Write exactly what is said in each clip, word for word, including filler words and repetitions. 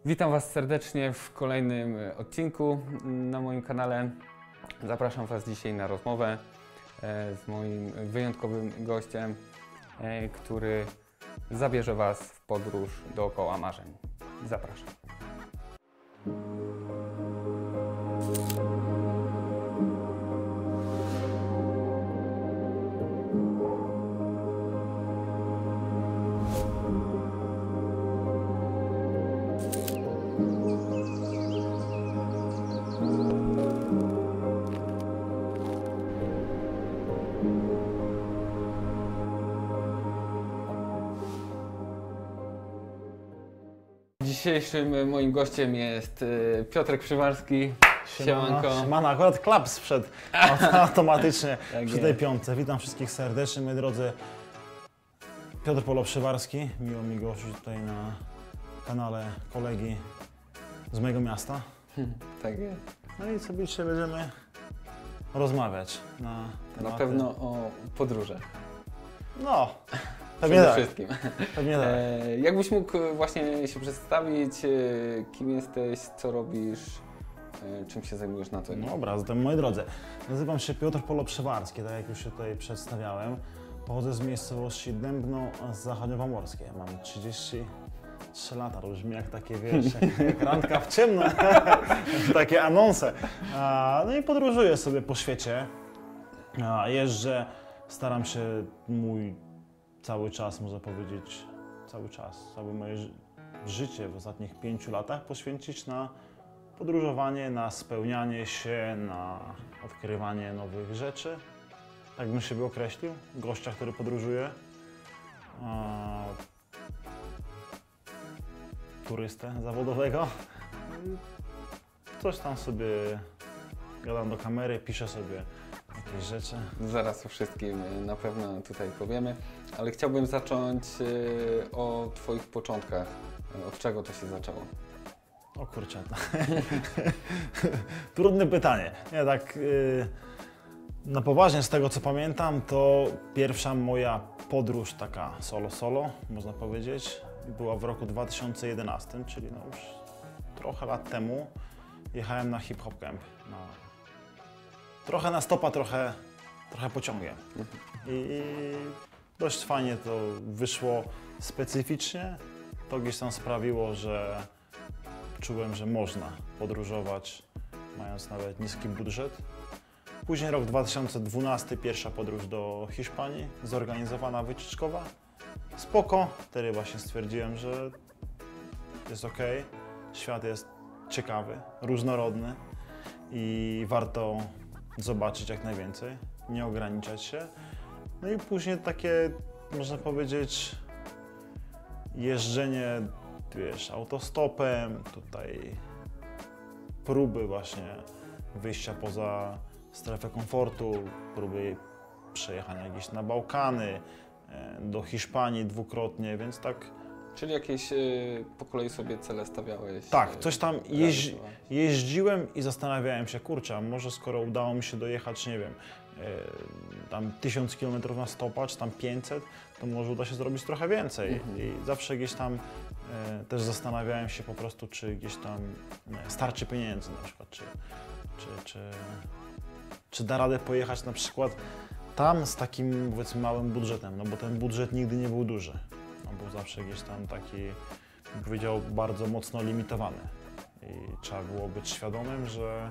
Witam Was serdecznie w kolejnym odcinku na moim kanale. Zapraszam Was dzisiaj na rozmowę z moim wyjątkowym gościem, który zabierze Was w podróż dookoła marzeń. Zapraszam. Dzisiejszym moim gościem jest Piotrek Przywarski. Siemanko. Siemano, akurat klaps wszedł automatycznie Tak przy tej piątce. Witam wszystkich serdecznie, moi drodzy. Piotr Polo Przywarski. Miło mi gościć tutaj na kanale kolegi z mojego miasta. Tak jest. No i sobie dzisiaj będziemy rozmawiać na tematy. Na pewno o podróżach. No, pewnie Przede tak. wszystkim. Pewnie tak. E, jakbyś mógł właśnie się przedstawić, e, kim jesteś, co robisz, e, czym się zajmujesz na co dzień? Dobra, zatem moi drodzy, nazywam się Piotr Polo Przywarski, tak jak już się tutaj przedstawiałem. Pochodzę z miejscowości Dębno Zachodniopomorskie. Mam trzydzieści trzy lata, to brzmi jak takie, wiesz, jak, jak randka w ciemno, takie anonse. A, no i podróżuję sobie po świecie, A, jeżdżę, staram się mój cały czas, można powiedzieć, cały czas, całe moje ży życie w ostatnich pięciu latach poświęcić na podróżowanie, na spełnianie się, na odkrywanie nowych rzeczy. Tak bym siebie określił, gościa, który podróżuje. A, turystę zawodowego. Coś tam sobie gadam do kamery, piszę sobie jakieś rzeczy. Zaraz o wszystkim na pewno tutaj powiemy, ale chciałbym zacząć e, o Twoich początkach. Od czego to się zaczęło? O kurczę, trudne pytanie. Nie, tak yy, na poważnie z tego co pamiętam, to pierwsza moja podróż taka solo solo, można powiedzieć, była w roku dwa tysiące jedenastym, czyli no już trochę lat temu. Jechałem na Hip Hop Camp. Na, trochę na stopa, trochę, trochę pociągiem. I, I dość fajnie to wyszło specyficznie. To gdzieś tam sprawiło, że czułem, że można podróżować, mając nawet niski budżet. Później rok dwa tysiące dwunasty, pierwsza podróż do Hiszpanii, zorganizowana wycieczkowa. Spoko, wtedy właśnie stwierdziłem, że jest ok, świat jest ciekawy, różnorodny i warto zobaczyć jak najwięcej, nie ograniczać się. No i później takie, można powiedzieć, jeżdżenie, wiesz, autostopem, tutaj próby właśnie wyjścia poza strefę komfortu, próby przejechania gdzieś na Bałkany, do Hiszpanii dwukrotnie, więc tak. Czyli jakieś y, po kolei sobie cele stawiałeś? Tak, coś tam jeździ, jeździłem i zastanawiałem się, kurczę, a może skoro udało mi się dojechać, nie wiem, y, tam tysiąc kilometrów na stopa, czy tam pięćset, to może uda się zrobić trochę więcej. Mhm. I zawsze gdzieś tam y, też zastanawiałem się po prostu, czy gdzieś tam y, starczy pieniędzy na przykład, czy, czy, czy, czy da radę pojechać na przykład tam z takim, powiedzmy, małym budżetem, no bo ten budżet nigdy nie był duży. No był zawsze gdzieś tam taki, bym powiedział, bardzo mocno limitowany. I trzeba było być świadomym, że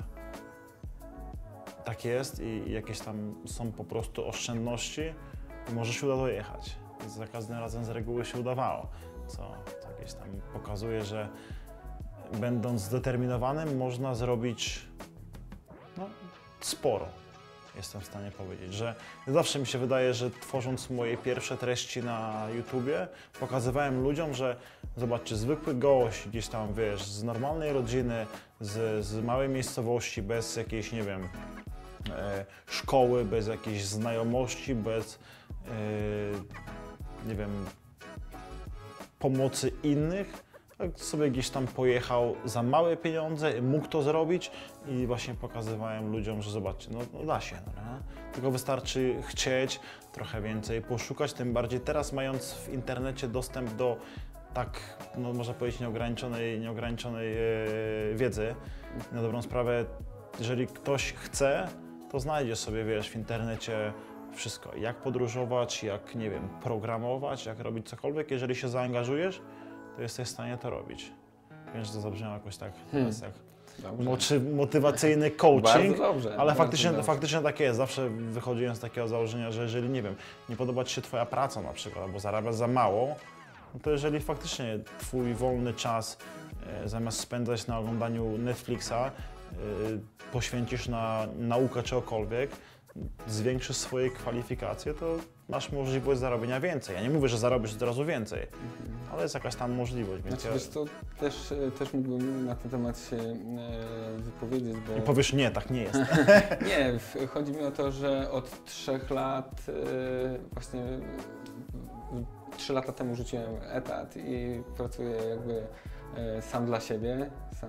tak jest i jakieś tam są po prostu oszczędności i może się uda dojechać. Więc za każdym razem z reguły się udawało, co, co gdzieś tam pokazuje, że będąc zdeterminowanym można zrobić no, sporo. Jestem w stanie powiedzieć, że zawsze mi się wydaje, że tworząc moje pierwsze treści na YouTubie, pokazywałem ludziom, że zobaczcie, zwykły gość gdzieś tam, wiesz, z normalnej rodziny, z, z małej miejscowości, bez jakiejś, nie wiem, e, szkoły, bez jakiejś znajomości, bez, e, nie wiem, pomocy innych, tak sobie gdzieś tam pojechał za małe pieniądze, mógł to zrobić i właśnie pokazywałem ludziom, że zobaczcie, no, no da się, no, nie? Tylko wystarczy chcieć, trochę więcej poszukać, tym bardziej teraz mając w internecie dostęp do tak, no można powiedzieć, nieograniczonej, nieograniczonej e, wiedzy. Na dobrą sprawę, jeżeli ktoś chce, to znajdzie sobie, wiesz, w internecie wszystko. Jak podróżować, jak, nie wiem, programować, jak robić cokolwiek. Jeżeli się zaangażujesz, to jesteś w stanie to robić. Wiem, że to zabrzmiało jakoś tak Hmm. teraz jak Dobrze. moczy, motywacyjny coaching, Bardzo dobrze. ale bardzo faktycznie, dobrze. faktycznie tak jest. Zawsze wychodziłem z takiego założenia, że jeżeli, nie wiem, nie podoba Ci się Twoja praca na przykład, albo zarabiasz za mało, no to jeżeli faktycznie Twój wolny czas e, zamiast spędzać na oglądaniu Netflixa, e, poświęcisz na naukę czegokolwiek, zwiększysz swoje kwalifikacje, to masz możliwość zarobienia więcej. Ja nie mówię, że zarobisz od razu więcej, Mhm. ale jest jakaś tam możliwość. Więc Znaczy, ja... wiesz co, też, też mógłbym na ten temat się e, wypowiedzieć, bo... I powiesz, nie, tak nie jest. Nie, w- chodzi mi o to, że od trzech lat e, właśnie e, trzy lata temu rzuciłem etat i pracuję jakby e, sam dla siebie, sam,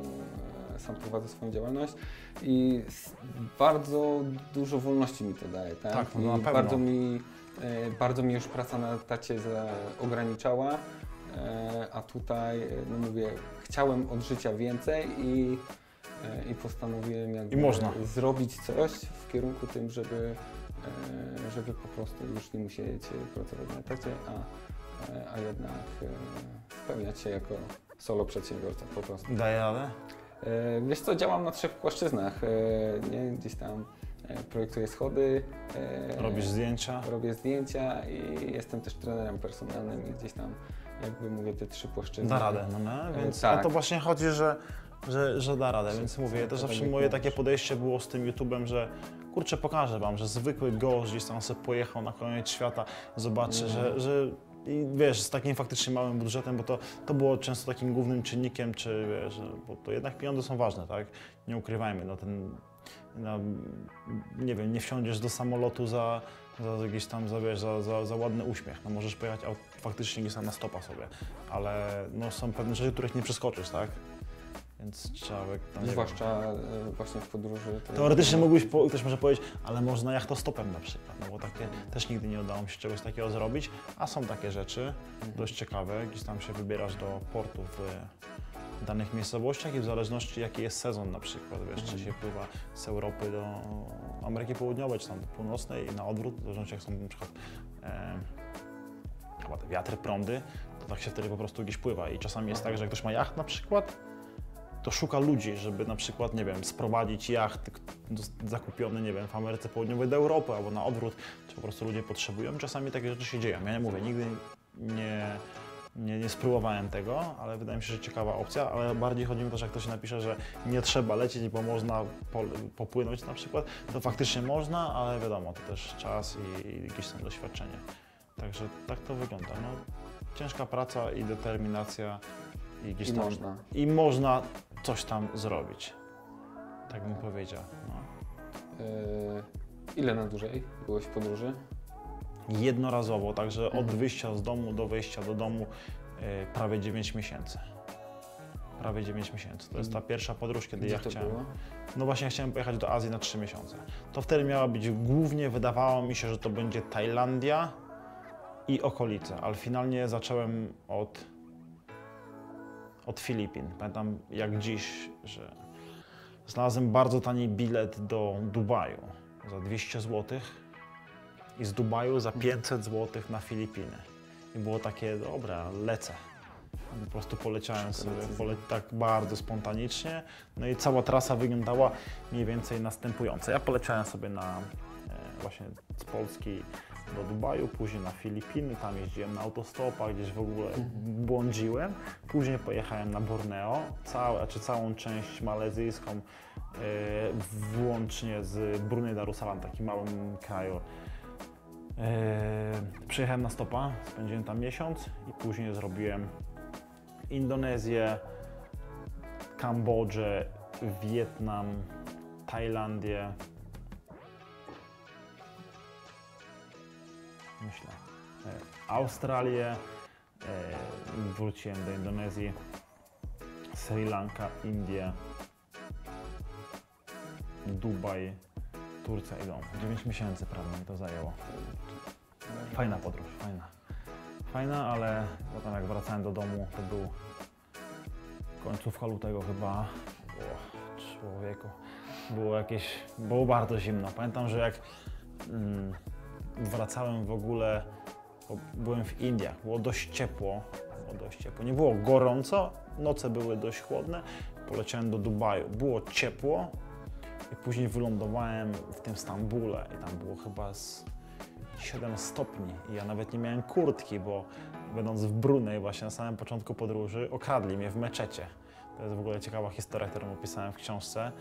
e, sam prowadzę swoją działalność i s- bardzo dużo wolności mi to daje, tak? Tak, no I na pewno. bardzo mi, e, bardzo mi już praca na etacie za, ograniczała, e, a tutaj, e, no mówię, chciałem od życia więcej i E, i postanowiłem jakby I można. zrobić coś w kierunku tym, żeby, e, żeby po prostu już nie musieć pracować na etacie, a, e, a jednak e, spełniać się jako solo przedsiębiorca po prostu. Daję radę? E, Wiesz co, działam na trzech płaszczyznach, e, nie? Gdzieś tam e, projektuję schody, e, Robisz zdjęcia? robię zdjęcia i jestem też trenerem personalnym i gdzieś tam jakby mówię te trzy płaszczyzny. Da radę, no nie? Więc tak. o to właśnie chodzi, że, że, że da radę, Że- więc mówię, że to to zawsze tak jak moje mówisz. takie podejście było z tym YouTube'em, że kurczę, pokażę wam, że zwykły gość gdzieś tam sobie pojechał na koniec świata, zobaczy, Mhm. że, że i wiesz, z takim faktycznie małym budżetem, bo to, to było często takim głównym czynnikiem, czy wiesz, że- bo to jednak pieniądze są ważne, tak? Nie ukrywajmy, no ten, no, nie wiem, nie wsiądziesz do samolotu za, za jakieś tam, za, wiesz, za, za, za ładny uśmiech, no możesz pojechać aut- faktycznie gdzieś tam na stopa sobie, ale no są pewne rzeczy, których nie przeskoczysz, tak? Więc trzeba jak tam, nie wiem. Zwłaszcza e, właśnie w podróży. to- Teoretycznie mógłbyś, po, ktoś może powiedzieć, ale można jachtostopem na przykład, no bo takie też nigdy nie udało mi się czegoś takiego zrobić, a są takie rzeczy dość ciekawe, gdzieś tam się wybierasz do portu w danych miejscowościach i w zależności jaki jest sezon na przykład, wiesz, czy się pływa z Europy do Ameryki Południowej, czy tam do Północnej i na odwrót, w zależności jak są na przykład e, chyba te wiatry, prądy, to tak się wtedy po prostu gdzieś pływa i czasami jest tak, że jak ktoś ma jacht na przykład, to szuka ludzi, żeby na przykład, nie wiem, sprowadzić jacht do- zakupiony, nie wiem, w Ameryce Południowej do Europy albo na odwrót, czy po prostu ludzie potrzebują. Czasami takie rzeczy się dzieją. Ja nie mówię, nigdy nie, nie, nie spróbowałem tego, ale wydaje mi się, że ciekawa opcja, ale bardziej chodzi mi o to, że jak ktoś napisze, że nie trzeba lecieć, bo można po, popłynąć na przykład, to faktycznie można, ale wiadomo, to też czas i, i jakieś tam doświadczenie. Także tak to wygląda. No, ciężka praca i determinacja i gdzieś I tam można. i można coś tam zrobić. Tak bym powiedział. No. E, Ile na dłużej byłeś w podróży? Jednorazowo, także od Mhm. wyjścia z domu do wejścia do domu e, prawie dziewięć miesięcy. Prawie dziewięć miesięcy. To jest ta pierwsza podróż, kiedy Gdzie ja to chciałem. było? No właśnie chciałem pojechać do Azji na trzy miesiące. To wtedy miała być głównie, wydawało mi się, że to będzie Tajlandia i okolice, ale finalnie zacząłem od, od Filipin. Pamiętam jak dziś, że znalazłem bardzo tani bilet do Dubaju za dwieście złotych i z Dubaju za pięćset złotych na Filipiny. I było takie, dobra, lecę. Po prostu poleciałem sobie, pole, tak bardzo spontanicznie. No i cała trasa wyglądała mniej więcej następująco. Ja poleciałem sobie na, e, właśnie z Polski do Dubaju, później na Filipiny, tam jeździłem na autostopach, gdzieś w ogóle błądziłem. Później pojechałem na Borneo, całe, czy całą część malezyjską, e, włącznie z Brunei Darussalam, takim małym kraju. E, przyjechałem na stopa, spędziłem tam miesiąc i później zrobiłem Indonezję, Kambodżę, Wietnam, Tajlandię. Myślę. E, Australię, e, wróciłem do Indonezji, Sri Lanka, Indie, Dubaj, Turcja i dom. dziewięć miesięcy prawie mi to zajęło. Fajna podróż, fajna. fajna, ale potem jak wracałem do domu, to był końcówka lutego chyba. O, człowieku, było jakieś, było bardzo zimno. Pamiętam, że jak mm, wracałem w ogóle, bo byłem w Indiach, było dość ciepło, było dość ciepło. Nie było gorąco, noce były dość chłodne. Poleciałem do Dubaju, było ciepło i później wylądowałem w tym Stambule i tam było chyba z siedem stopni i ja nawet nie miałem kurtki, bo będąc w Brunei właśnie na samym początku podróży okradli mnie w meczecie. To jest w ogóle ciekawa historia, którą opisałem w książce.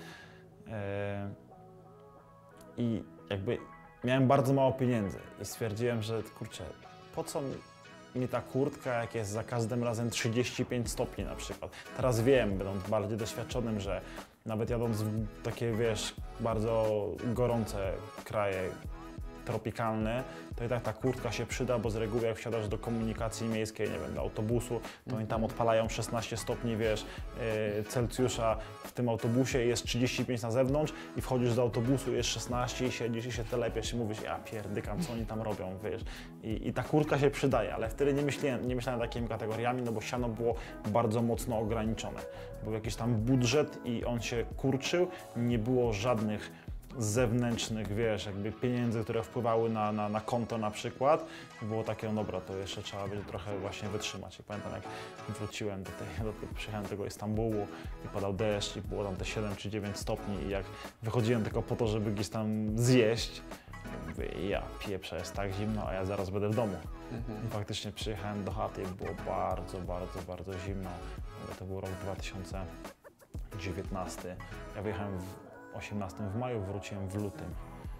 I jakby miałem bardzo mało pieniędzy i stwierdziłem, że kurczę, po co mi ta kurtka, jak jest za każdym razem trzydzieści pięć stopni na przykład. Teraz wiem, będąc bardziej doświadczonym, że nawet jadąc w takie, wiesz, bardzo gorące kraje, tropikalne, to i tak ta kurtka się przyda, bo z reguły jak wsiadasz do komunikacji miejskiej, nie wiem, do autobusu, to oni tam odpalają szesnaście stopni, wiesz, yy, Celsjusza w tym autobusie, jest trzydzieści pięć na zewnątrz i wchodzisz do autobusu, jest szesnaście i siedzisz i się telepiesz i mówisz, ja pierdykam, co oni tam robią, wiesz. I, i ta kurtka się przydaje, ale wtedy nie myślałem, nie myślałem takimi kategoriami, no bo siano było bardzo mocno ograniczone. Był jakiś tam budżet i on się kurczył, nie było żadnych zewnętrznych, wiesz, jakby pieniędzy, które wpływały na, na, na konto na przykład. Było takie, no dobra, to jeszcze trzeba będzie trochę właśnie wytrzymać. I pamiętam, jak wróciłem do tej, do tej przyjechałem do tego Istambułu i padał deszcz i było tam te siedem czy dziewięć stopni i jak wychodziłem tylko po to, żeby gdzieś tam zjeść, mówię, ja pieprzę, jest tak zimno, a ja zaraz będę w domu. Mhm. I faktycznie przyjechałem do chaty i było bardzo, bardzo, bardzo zimno. To był rok dwa tysiące dziewiętnasty. Ja wyjechałem w osiemnastego w maju, wróciłem w lutym.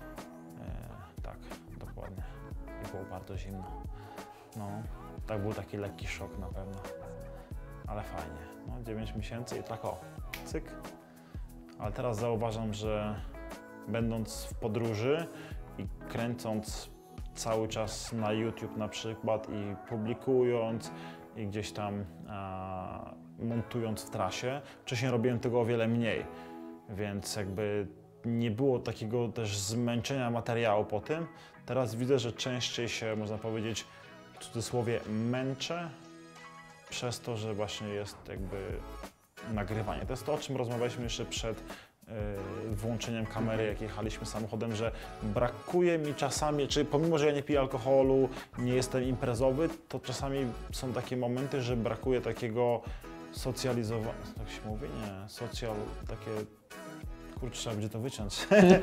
E, tak, dokładnie. I było bardzo zimno. No, tak był taki lekki szok na pewno. Ale fajnie. No, dziewięć miesięcy i tak o, cyk. Ale teraz zauważam, że będąc w podróży i kręcąc cały czas na YouTube na przykład i publikując i gdzieś tam a, montując w trasie, wcześniej robiłem tego o wiele mniej. Więc jakby nie było takiego też zmęczenia materiału po tym. Teraz widzę, że częściej się, można powiedzieć, w cudzysłowie męczę przez to, że właśnie jest jakby nagrywanie. To jest to, o czym rozmawialiśmy jeszcze przed yy, włączeniem kamery, jak jechaliśmy samochodem, że brakuje mi czasami, czy pomimo, że ja nie piję alkoholu, nie jestem imprezowy, to czasami są takie momenty, że brakuje takiego socjalizowania, tak się mówi? Nie, socjal, takie, kurczę, trzeba będzie to wyciąć.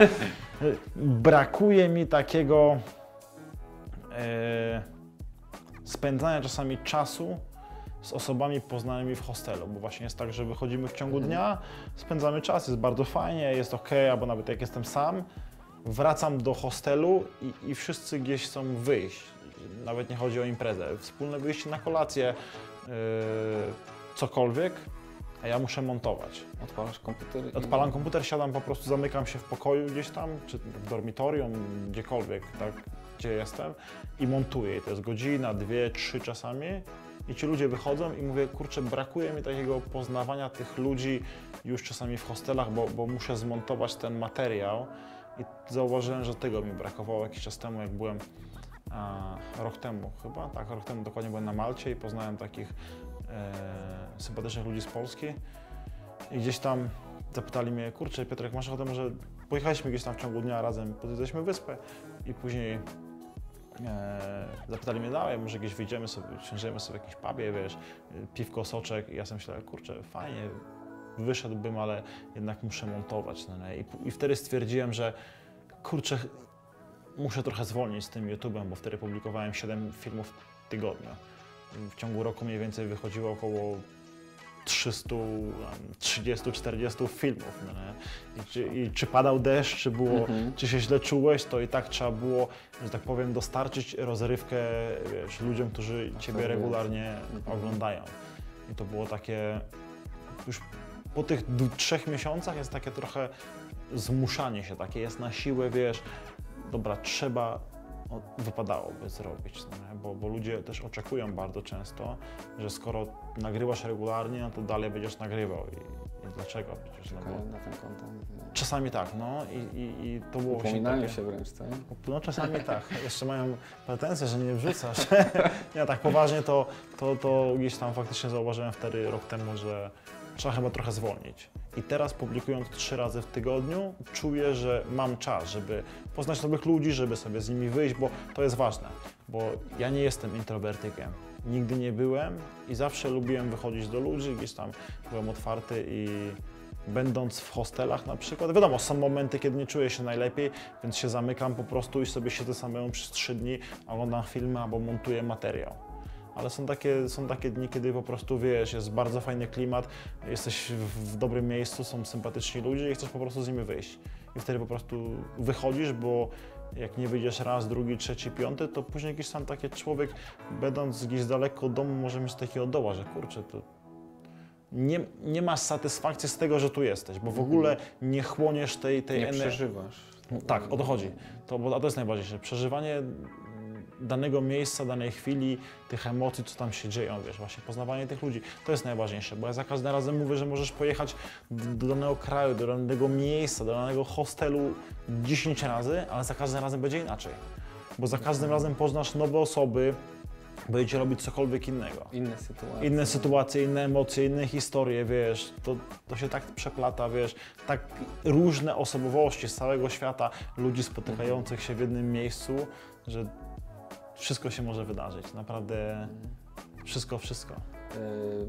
Brakuje mi takiego e, spędzania czasami czasu z osobami poznanymi w hostelu, bo właśnie jest tak, że wychodzimy w ciągu dnia, spędzamy czas, jest bardzo fajnie, jest ok, albo nawet jak jestem sam, wracam do hostelu i, i wszyscy gdzieś chcą wyjść, nawet nie chodzi o imprezę, wspólne wyjście na kolację, yy, cokolwiek, a ja muszę montować. Odpalasz komputer? I... Odpalam komputer, siadam, po prostu zamykam się w pokoju gdzieś tam, czy w dormitorium, gdziekolwiek, tak, gdzie jestem i montuję. I to jest godzina, dwie, trzy czasami i ci ludzie wychodzą i mówię, kurczę, brakuje mi takiego poznawania tych ludzi już czasami w hostelach, bo, bo muszę zmontować ten materiał i zauważyłem, że tego mi brakowało jakiś czas temu, jak byłem a, rok temu chyba, tak, rok temu dokładnie byłem na Malcie i poznałem takich e, sympatycznych ludzi z Polski i gdzieś tam zapytali mnie, kurczę, Piotrek, masz ochotę, może pojechaliśmy gdzieś tam w ciągu dnia razem, podjechaliśmy wyspę i później e, zapytali mnie, dawaj, może gdzieś wyjdziemy sobie, siądziemy sobie w jakimś pubie, wiesz, piwko, soczek i ja sobie myślałem, kurczę, fajnie, wyszedłbym, ale jednak muszę montować. No nie? I, I wtedy stwierdziłem, że kurczę, muszę trochę zwolnić z tym YouTube'em, bo wtedy publikowałem siedem filmów w tygodniu. W ciągu roku mniej więcej wychodziło około trzysta trzydzieści czterdzieści filmów. No nie? I, czy, I czy padał deszcz, czy, było, mhm. czy się źle czułeś, to i tak trzeba było, że tak powiem, dostarczyć rozrywkę, wiesz, ludziom, którzy Ciebie regularnie mhm. oglądają. I to było takie, już po tych trzech miesiącach jest takie trochę zmuszanie się, takie jest na siłę, wiesz, dobra, trzeba, no, wypadałoby zrobić, no, bo, bo ludzie też oczekują bardzo często, że skoro nagrywasz regularnie, no to dalej będziesz nagrywał i I dlaczego? Przecież, no, Czekają bo na ten content. czasami tak, no i, i, i to było właśnie Upominają takie... się wręcz, co? No czasami tak, jeszcze mają pretensje, że nie wrzucasz. Nie, tak poważnie to, to, to gdzieś tam faktycznie zauważyłem wtedy rok temu, że trzeba chyba trochę zwolnić. I teraz publikując trzy razy w tygodniu czuję, że mam czas, żeby poznać nowych ludzi, żeby sobie z nimi wyjść, bo to jest ważne. Bo ja nie jestem introwertykiem. Nigdy nie byłem i zawsze lubiłem wychodzić do ludzi, gdzieś tam byłem otwarty i będąc w hostelach na przykład, wiadomo, są momenty, kiedy nie czuję się najlepiej, więc się zamykam po prostu i sobie siedzę samemu przez trzy dni, oglądam filmy albo montuję materiał. Ale są takie, są takie dni, kiedy po prostu wiesz, jest bardzo fajny klimat, jesteś w, w dobrym miejscu, są sympatyczni ludzie i chcesz po prostu z nimi wyjść. I wtedy po prostu wychodzisz, bo jak nie wyjdziesz raz, drugi, trzeci, piąty, to później jakiś tam taki człowiek, będąc gdzieś daleko od domu, może mieć takiego doła, że kurczę, to nie, nie masz satysfakcji z tego, że tu jesteś, bo w ogóle nie chłoniesz tej, tej Nie energii. przeżywasz. Tak, o to chodzi. To, bo, a to jest najważniejsze. Przeżywanie danego miejsca, danej chwili, tych emocji, co tam się dzieją, wiesz, właśnie poznawanie tych ludzi, to jest najważniejsze, bo ja za każdym razem mówię, że możesz pojechać do, do danego kraju, do danego miejsca, do danego hostelu dziesięć razy, ale za każdym razem będzie inaczej, bo za każdym razem poznasz nowe osoby, będziecie robić cokolwiek innego. Inne sytuacje. Inne sytuacje, inne emocje, inne historie, wiesz, to, to się tak przeplata, wiesz, tak różne osobowości z całego świata, ludzi spotykających się w jednym miejscu, że wszystko się może wydarzyć, naprawdę wszystko, wszystko. Yy,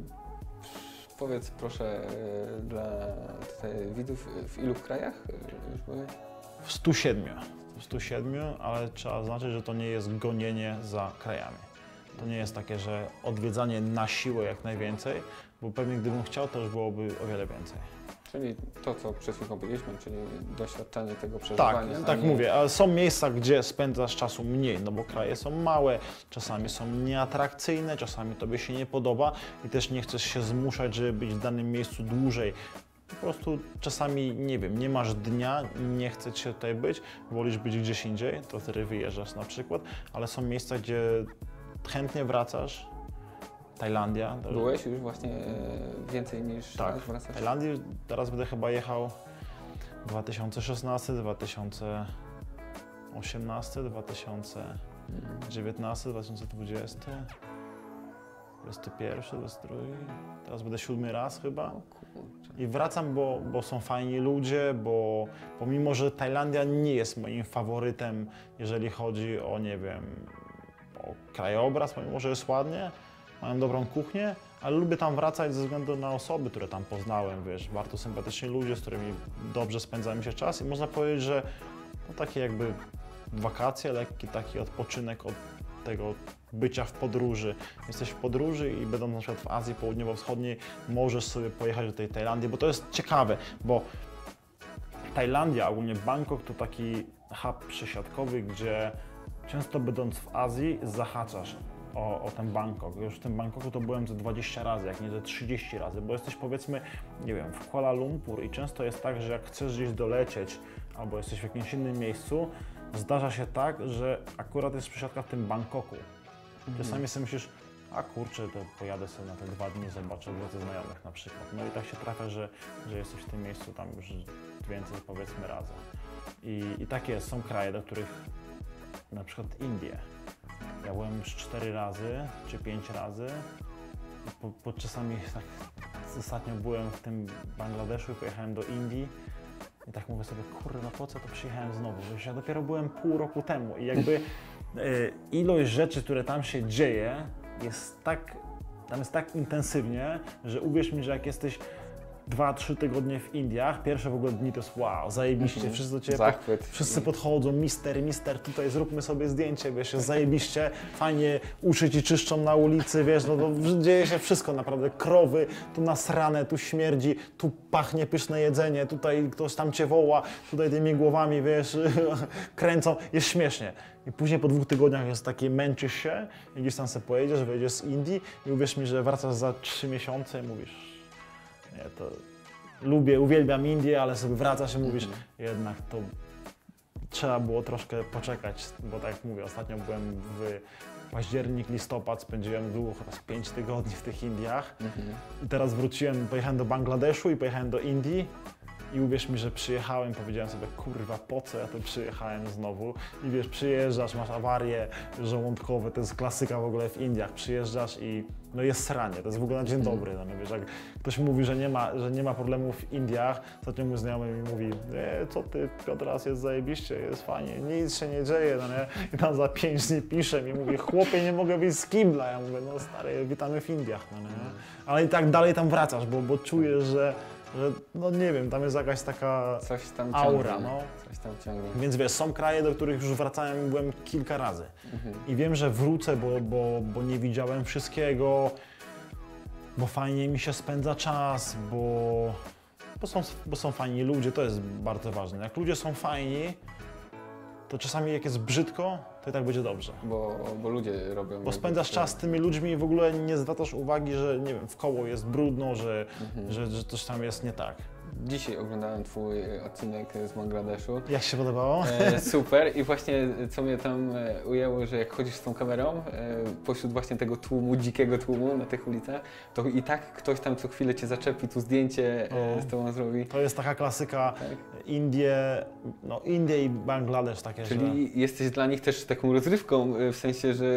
powiedz proszę yy, dla tutaj widzów, w ilu krajach yy, już byłeś? W stu siedmiu, w stu siedmiu, ale trzeba zaznaczyć, że to nie jest gonienie za krajami. To nie jest takie, że odwiedzanie na siłę jak najwięcej, bo pewnie gdybym chciał, to już byłoby o wiele więcej. Czyli to, co przed chwilą powiedzieliśmy, czyli doświadczenie tego Tak, przeżywania. tak nie... mówię, ale są miejsca, gdzie spędzasz czasu mniej, no bo kraje są małe, czasami są nieatrakcyjne, czasami tobie się nie podoba i też nie chcesz się zmuszać, żeby być w danym miejscu dłużej. Po prostu czasami, nie wiem, nie masz dnia, nie chce ci się tutaj być, wolisz być gdzieś indziej, to wtedy wyjeżdżasz na przykład, ale są miejsca, gdzie chętnie wracasz. Tajlandia. Byłeś już właśnie e, więcej niż tak, raz wracasz? w Tajlandii teraz będę chyba jechał dwa tysiące szesnasty, dwa tysiące osiemnasty, dwa tysiące dziewiętnasty, dwa tysiące dwudziesty, dwudziesty pierwszy, dwudziesty drugi. Teraz będę siódmy raz chyba. I wracam, bo, bo są fajni ludzie, bo pomimo, że Tajlandia nie jest moim faworytem, jeżeli chodzi o, nie wiem, o krajobraz, pomimo, że jest ładnie, mają dobrą kuchnię, ale lubię tam wracać ze względu na osoby, które tam poznałem, wiesz, bardzo sympatyczni ludzie, z którymi dobrze spędzałem się czas i można powiedzieć, że no, takie jakby wakacje, lekki taki odpoczynek od tego bycia w podróży. Jesteś w podróży i będąc na przykład w Azji Południowo-Wschodniej, możesz sobie pojechać do tej Tajlandii, bo to jest ciekawe, bo Tajlandia, ogólnie Bangkok to taki hub przesiadkowy, gdzie często będąc w Azji zahaczasz O, o ten Bangkok. Już w tym Bangkoku to byłem ze dwadzieścia razy, jak nie ze trzydzieści razy, bo jesteś powiedzmy, nie wiem, w Kuala Lumpur i często jest tak, że jak chcesz gdzieś dolecieć albo jesteś w jakimś innym miejscu, zdarza się tak, że akurat jest przesiadka w tym Bangkoku. Mhm. Czasami sobie myślisz, a kurczę, to pojadę sobie na te dwa dni, zobaczę wrócę znajomych na przykład. No i tak się trafia, że, że jesteś w tym miejscu tam już więcej powiedzmy razy. I, i tak jest, są kraje, do których na przykład Indie. Ja byłem już cztery razy, czy pięć razy. Po, po czasami tak ostatnio byłem w tym Bangladeszu i pojechałem do Indii. I tak mówię sobie, kurwa, po co to przyjechałem znowu? Wiesz, ja dopiero byłem pół roku temu i jakby y, ilość rzeczy, które tam się dzieje, jest tak, tam jest tak intensywnie, że uwierz mi, że jak jesteś dwa, trzy tygodnie w Indiach, pierwsze w ogóle dni to jest wow, zajebiście, mm-hmm. wszyscy do Ciebie Zachwyt. pod, wszyscy podchodzą, mister, mister, tutaj zróbmy sobie zdjęcie, wiesz, jest zajebiście, fajnie, uszy Ci czyszczą na ulicy, wiesz, no to dzieje się wszystko naprawdę, krowy, tu nasrane, tu śmierdzi, tu pachnie pyszne jedzenie, tutaj ktoś tam Cię woła, tutaj tymi głowami, wiesz, kręcą, jest śmiesznie. I później po dwóch tygodniach jest takie, męczysz się i gdzieś tam sobie pojedziesz, wyjedziesz z Indii i uwierz mi, że wracasz za trzy miesiące i mówisz, nie, to lubię, uwielbiam Indię, ale sobie wracasz i mówisz, mm-hmm. jednak to trzeba było troszkę poczekać, bo tak jak mówię, ostatnio byłem w październik, listopad, spędziłem długo, chyba pięć tygodni w tych Indiach. Mhm. I teraz wróciłem, pojechałem do Bangladeszu i pojechałem do Indii. I uwierz mi, że przyjechałem, powiedziałem sobie, kurwa, po co ja tu przyjechałem znowu? I wiesz, przyjeżdżasz, masz awarie żołądkowe, to jest klasyka w ogóle w Indiach. Przyjeżdżasz i no jest sranie, to jest w ogóle na dzień dobry. No, wiesz, jak ktoś mówi, że nie ma, że nie ma problemów w Indiach, ostatnio mój znajomy mi mówi, e, co ty, Piotras, jest zajebiście, jest fajnie, nic się nie dzieje, no nie? I tam za pięć dni pisze mi, mówi, chłopie, nie mogę wyjść z kibla. Ja mówię, no stary, witamy w Indiach, no nie? Ale i tak dalej tam wracasz, bo, bo czujesz, że że no nie wiem, tam jest jakaś taka Coś tam aura, ciągnie. no. Coś tam ciągnie. Więc wiesz, są kraje, do których już wracałem, byłem kilka razy. Mhm. I wiem, że wrócę, bo, bo, bo nie widziałem wszystkiego, bo fajnie mi się spędza czas, bo, bo, są, bo są fajni ludzie, to jest bardzo ważne. Jak ludzie są fajni, to czasami jak jest brzydko, to i tak będzie dobrze. Bo, bo ludzie robią... Bo spędzasz czas z tymi ludźmi i w ogóle nie zwracasz uwagi, że nie wiem, w koło jest brudno, że, Mhm. że, że coś tam jest nie tak. Dzisiaj oglądałem twój odcinek z Bangladeszu. Jak się podobało? E, super i właśnie co mnie tam e, ujęło, że jak chodzisz z tą kamerą e, pośród właśnie tego tłumu, dzikiego tłumu na tych ulicach, to i tak ktoś tam co chwilę cię zaczepi, tu zdjęcie e, O. z tobą zrobi. To jest taka klasyka, Tak? Indie, no Indie i Bangladesz takie, że... Czyli jesteś dla nich też taką rozrywką, e, w sensie, że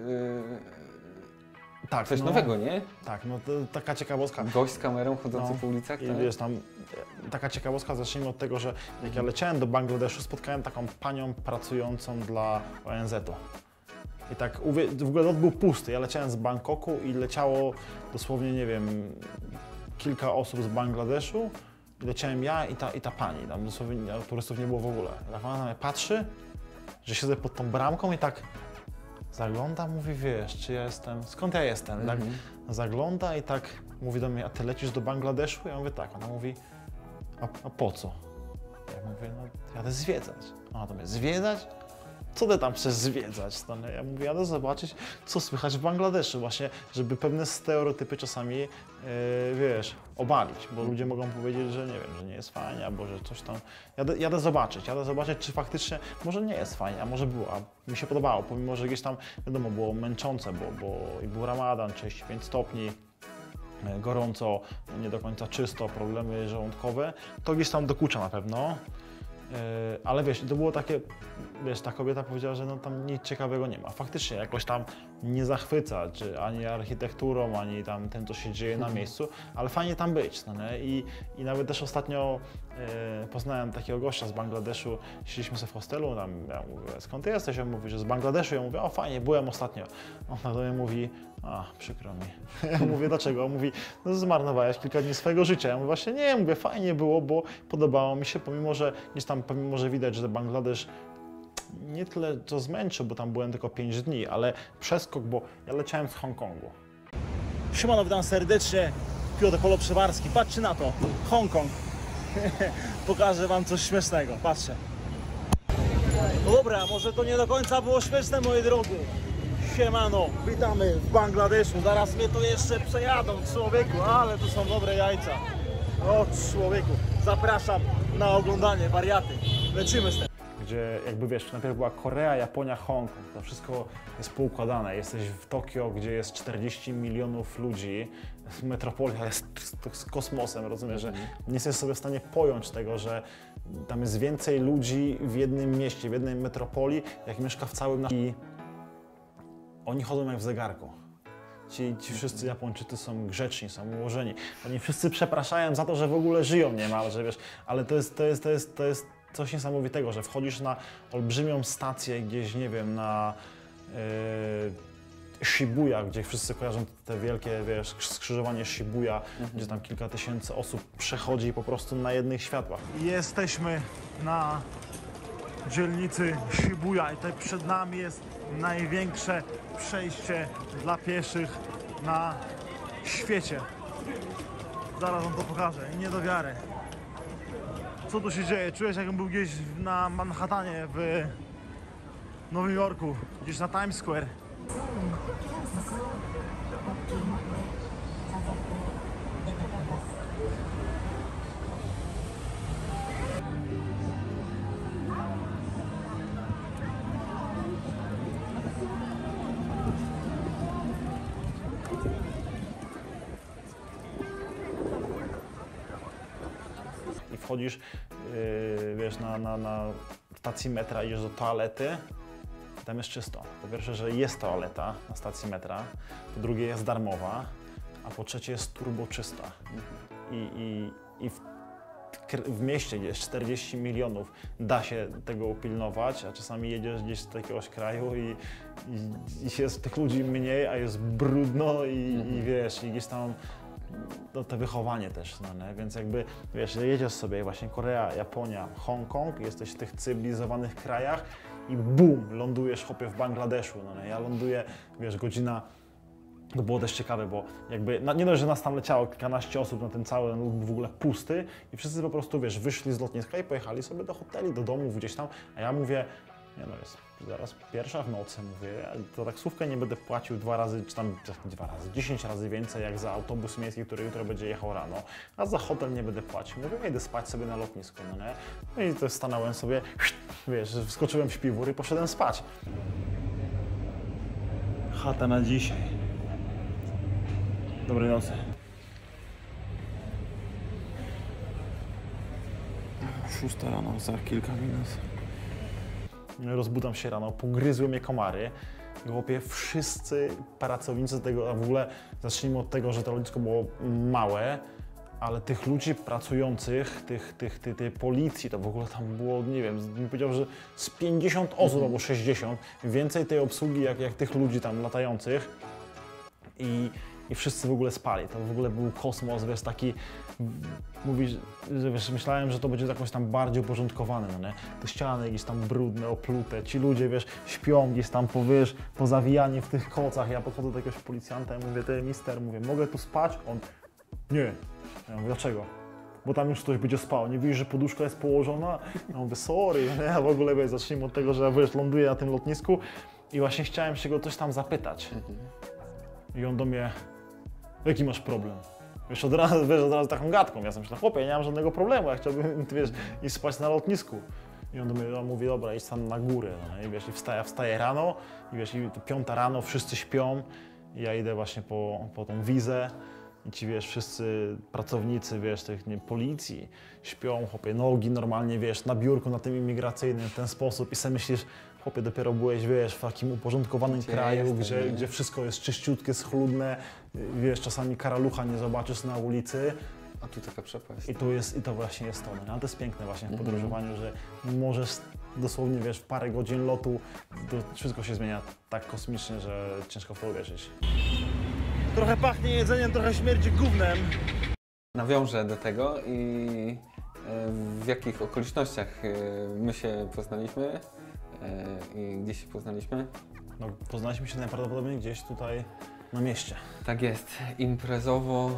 e, Tak, coś no, nowego, nie? Tak, no to taka ciekawostka. Gość z kamerą chodzący No. po ulicach, I tak? wiesz, tam e, taka ciekawostka, zacznijmy od tego, że jak ja leciałem do Bangladeszu, spotkałem taką panią pracującą dla O N Z u. I tak, uwie- w ogóle lot był pusty. Ja leciałem z Bangkoku i leciało dosłownie, nie wiem, kilka osób z Bangladeszu. I leciałem ja i ta, i ta pani. Tam dosłownie nie, turystów nie było w ogóle. Tak ona na mnie patrzy, że siedzę pod tą bramką i tak zagląda, mówi, wiesz, czy ja jestem, skąd ja jestem? I tak Mhm. zagląda i tak mówi do mnie, a ty lecisz do Bangladeszu? Ja mówię, tak. Ona mówi, a, a po co? Ja mówię, no jadę zwiedzać. Ona do mnie, zwiedzać? Co ty tam chcesz zwiedzać? No, ja mówię, jadę zobaczyć, co słychać w Bangladeszu właśnie, żeby pewne stereotypy czasami, yy, wiesz, obalić, bo ludzie mogą powiedzieć, że nie wiem, że nie jest fajnie, albo że coś tam. Jadę, jadę zobaczyć, jadę zobaczyć, czy faktycznie może nie jest fajnie, a może było, a mi się podobało, pomimo, że gdzieś tam, wiadomo, było męczące, bo, bo i był ramadan, trzydzieści pięć stopni, gorąco, nie do końca czysto, problemy żołądkowe, to gdzieś tam dokucza na pewno. Yy, ale wiesz, to było takie, wiesz, ta kobieta powiedziała, że no tam nic ciekawego nie ma. Faktycznie jakoś tam nie zachwyca, czy ani architekturą, ani tam tym, co się dzieje na miejscu, ale fajnie tam być, no nie? I, i nawet też ostatnio yy, poznałem takiego gościa z Bangladeszu, siedzieliśmy sobie w hostelu, tam ja mówię, skąd ty jesteś? On mówi, że z Bangladeszu. Ja mówię, o fajnie, byłem ostatnio. On do mnie mówi, a, przykro mi. Ja mówię, dlaczego? On mówi, no zmarnowałeś kilka dni swojego życia. Ja mówię, właśnie nie, mówię, fajnie było, bo podobało mi się, pomimo, że gdzieś tam, pomimo, że widać, że Bangladesz nie tyle co zmęczył, bo tam byłem tylko pięć dni, ale przeskok, bo ja leciałem z Hongkongu. Siemano, witam serdecznie, Piotr Polo-Przewarski. Patrzcie na to, Hongkong. Pokażę wam coś śmiesznego, patrzcie. No dobra, może to nie do końca było śmieszne, moi drodzy. Siemano, witamy w Bangladeszu. Zaraz mnie to jeszcze przejadą, człowieku, ale tu są dobre jajca. O, człowieku, zapraszam na oglądanie, wariaty. Lecimy z tym. Gdzie jakby wiesz, najpierw była Korea, Japonia, Hongkong. To wszystko jest poukładane. Jesteś w Tokio, gdzie jest czterdzieści milionów ludzi. Metropolia jest z kosmosem, rozumiesz, że nie jesteś sobie w stanie pojąć tego, że tam jest więcej ludzi w jednym mieście, w jednej metropolii, jak mieszka w całym naszym. I oni chodzą jak w zegarku. Ci, ci wszyscy Japończycy są grzeczni, są ułożeni. Oni wszyscy przepraszają za to, że w ogóle żyją niemalże, wiesz, ale to jest, to jest, to jest, to jest coś niesamowitego, że wchodzisz na olbrzymią stację gdzieś, nie wiem, na yy, Shibuya, gdzie wszyscy kojarzą te wielkie, wiesz, skrzyżowanie Shibuya, mhm. gdzie tam kilka tysięcy osób przechodzi po prostu na jednych światłach. Jesteśmy na dzielnicy Shibuya i tutaj przed nami jest największe przejście dla pieszych na świecie. Zaraz wam to pokażę, nie do wiary. Co tu się dzieje? Czuję się, jakbym był gdzieś na Manhattanie w Nowym Jorku, gdzieś na Times Square. wchodzisz, yy, wiesz, na, na, na stacji metra, idziesz do toalety, tam jest czysto. Po pierwsze, że jest toaleta na stacji metra, po drugie jest darmowa, a po trzecie jest turbo czysta. I, i, i w, w mieście, gdzie jest czterdzieści milionów, da się tego upilnować, a czasami jedziesz gdzieś z jakiegoś kraju i, i, i jest tych ludzi mniej, a jest brudno i, mhm. i wiesz, i gdzieś tam no, to wychowanie też, no nie? Więc jakby, wiesz, jedziesz sobie właśnie Korea, Japonia, Hongkong, jesteś w tych cywilizowanych krajach i bum, lądujesz chłopie w Bangladeszu, no nie? Ja ląduję, wiesz, godzina, to było też ciekawe, bo jakby, no, nie dość, że nas tam leciało kilkanaście osób na ten cały lód w ogóle pusty i wszyscy po prostu, wiesz, wyszli z lotniska i pojechali sobie do hoteli, do domów gdzieś tam, a ja mówię, nie no, jest zaraz pierwsza w nocy, mówię, za taksówkę nie będę płacił dwa razy, czy tam dwa razy, dziesięć razy więcej jak za autobus miejski, który jutro będzie jechał rano, a za hotel nie będę płacił. Mówię, ja idę spać sobie na lotnisku, no nie? No i to stanąłem sobie, wiesz, wskoczyłem w śpiwór i poszedłem spać. Chata na dzisiaj. Dobrej nocy. Szósta rano, za kilka minut. Rozbudzam się rano, pogryzły mnie komary. Chłopie, wszyscy pracownicy tego, a w ogóle zacznijmy od tego, że to lotnisko było małe, ale tych ludzi pracujących, tych, tych, tych, tej policji, to w ogóle tam było, nie wiem, bym powiedział, że z pięćdziesiąt osób albo sześćdziesiąt, więcej tej obsługi jak, jak tych ludzi tam latających. I, I wszyscy w ogóle spali. To w ogóle był kosmos, wiesz, taki, mówisz, że wiesz, myślałem, że to będzie jakoś tam bardziej uporządkowane, no nie? Te ściany gdzieś tam brudne, oplute, ci ludzie, wiesz, śpią gdzieś tam, po, wiesz, pozawijani w tych kocach. Ja podchodzę do jakiegoś policjanta i mówię, ty mister, mówię, mogę tu spać? On, nie. Ja mówię, dlaczego? Bo tam już ktoś będzie spał. Nie widzisz, że poduszka jest położona? Ja mówię, sorry, nie? A w ogóle, wiesz, zacznijmy od tego, że, wiesz, ląduję na tym lotnisku i właśnie chciałem się go coś tam zapytać. I on do mnie, jaki masz problem? Wiesz, od razu, wiesz, od razu taką gadką. Ja sobie myślę, chłopie, ja nie mam żadnego problemu, ja chciałbym, wiesz, iść spać na lotnisku. I on do mnie on mówi, dobra, idź tam na górę. No, i wiesz, i wstaję, wstaję rano, i wiesz, i piąta rano, wszyscy śpią. I ja idę właśnie po, po tą wizę. I ci, wiesz, wszyscy pracownicy, wiesz, tych nie, policji śpią, chłopie, nogi normalnie, wiesz, na biurku, na tym imigracyjnym w ten sposób. I sobie myślisz, chłopie, dopiero byłeś, wiesz, w takim uporządkowanym gdzie kraju, jestem, gdzie, gdzie wszystko jest czyściutkie, schludne, wiesz, czasami karalucha nie zobaczysz na ulicy. A tu taka przepaść. I tu jest, i to właśnie jest to. No, ale to jest piękne właśnie w podróżowaniu, że możesz dosłownie, wiesz, w parę godzin lotu, to wszystko się zmienia tak kosmicznie, że ciężko w to uwierzyć. Trochę pachnie jedzeniem, trochę śmierdzi gównem. Nawiążę do tego i w jakich okolicznościach my się poznaliśmy i gdzie się poznaliśmy? No, poznaliśmy się najprawdopodobniej gdzieś tutaj na mieście. Tak jest, imprezowo,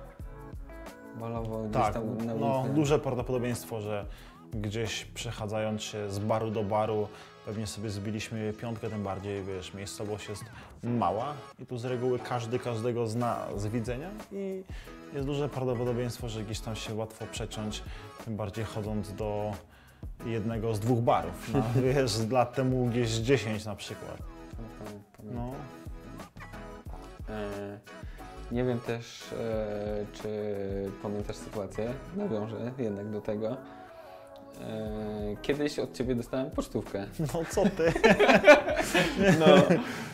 balowo, gdzieś tak, tam na ulicy. No, duże prawdopodobieństwo, że gdzieś przechadzając się z baru do baru, pewnie sobie zbiliśmy piątkę, tym bardziej, wiesz, miejscowość jest mała i tu z reguły każdy każdego zna z widzenia i jest duże prawdopodobieństwo, że gdzieś tam się łatwo przeciąć, tym bardziej chodząc do jednego z dwóch barów, no, wiesz, lat temu gdzieś dziesięć na przykład. No. E, nie wiem też, e, czy pamiętasz sytuację, nawiążę jednak do tego. E, kiedyś od Ciebie dostałem pocztówkę. No co Ty? No, e,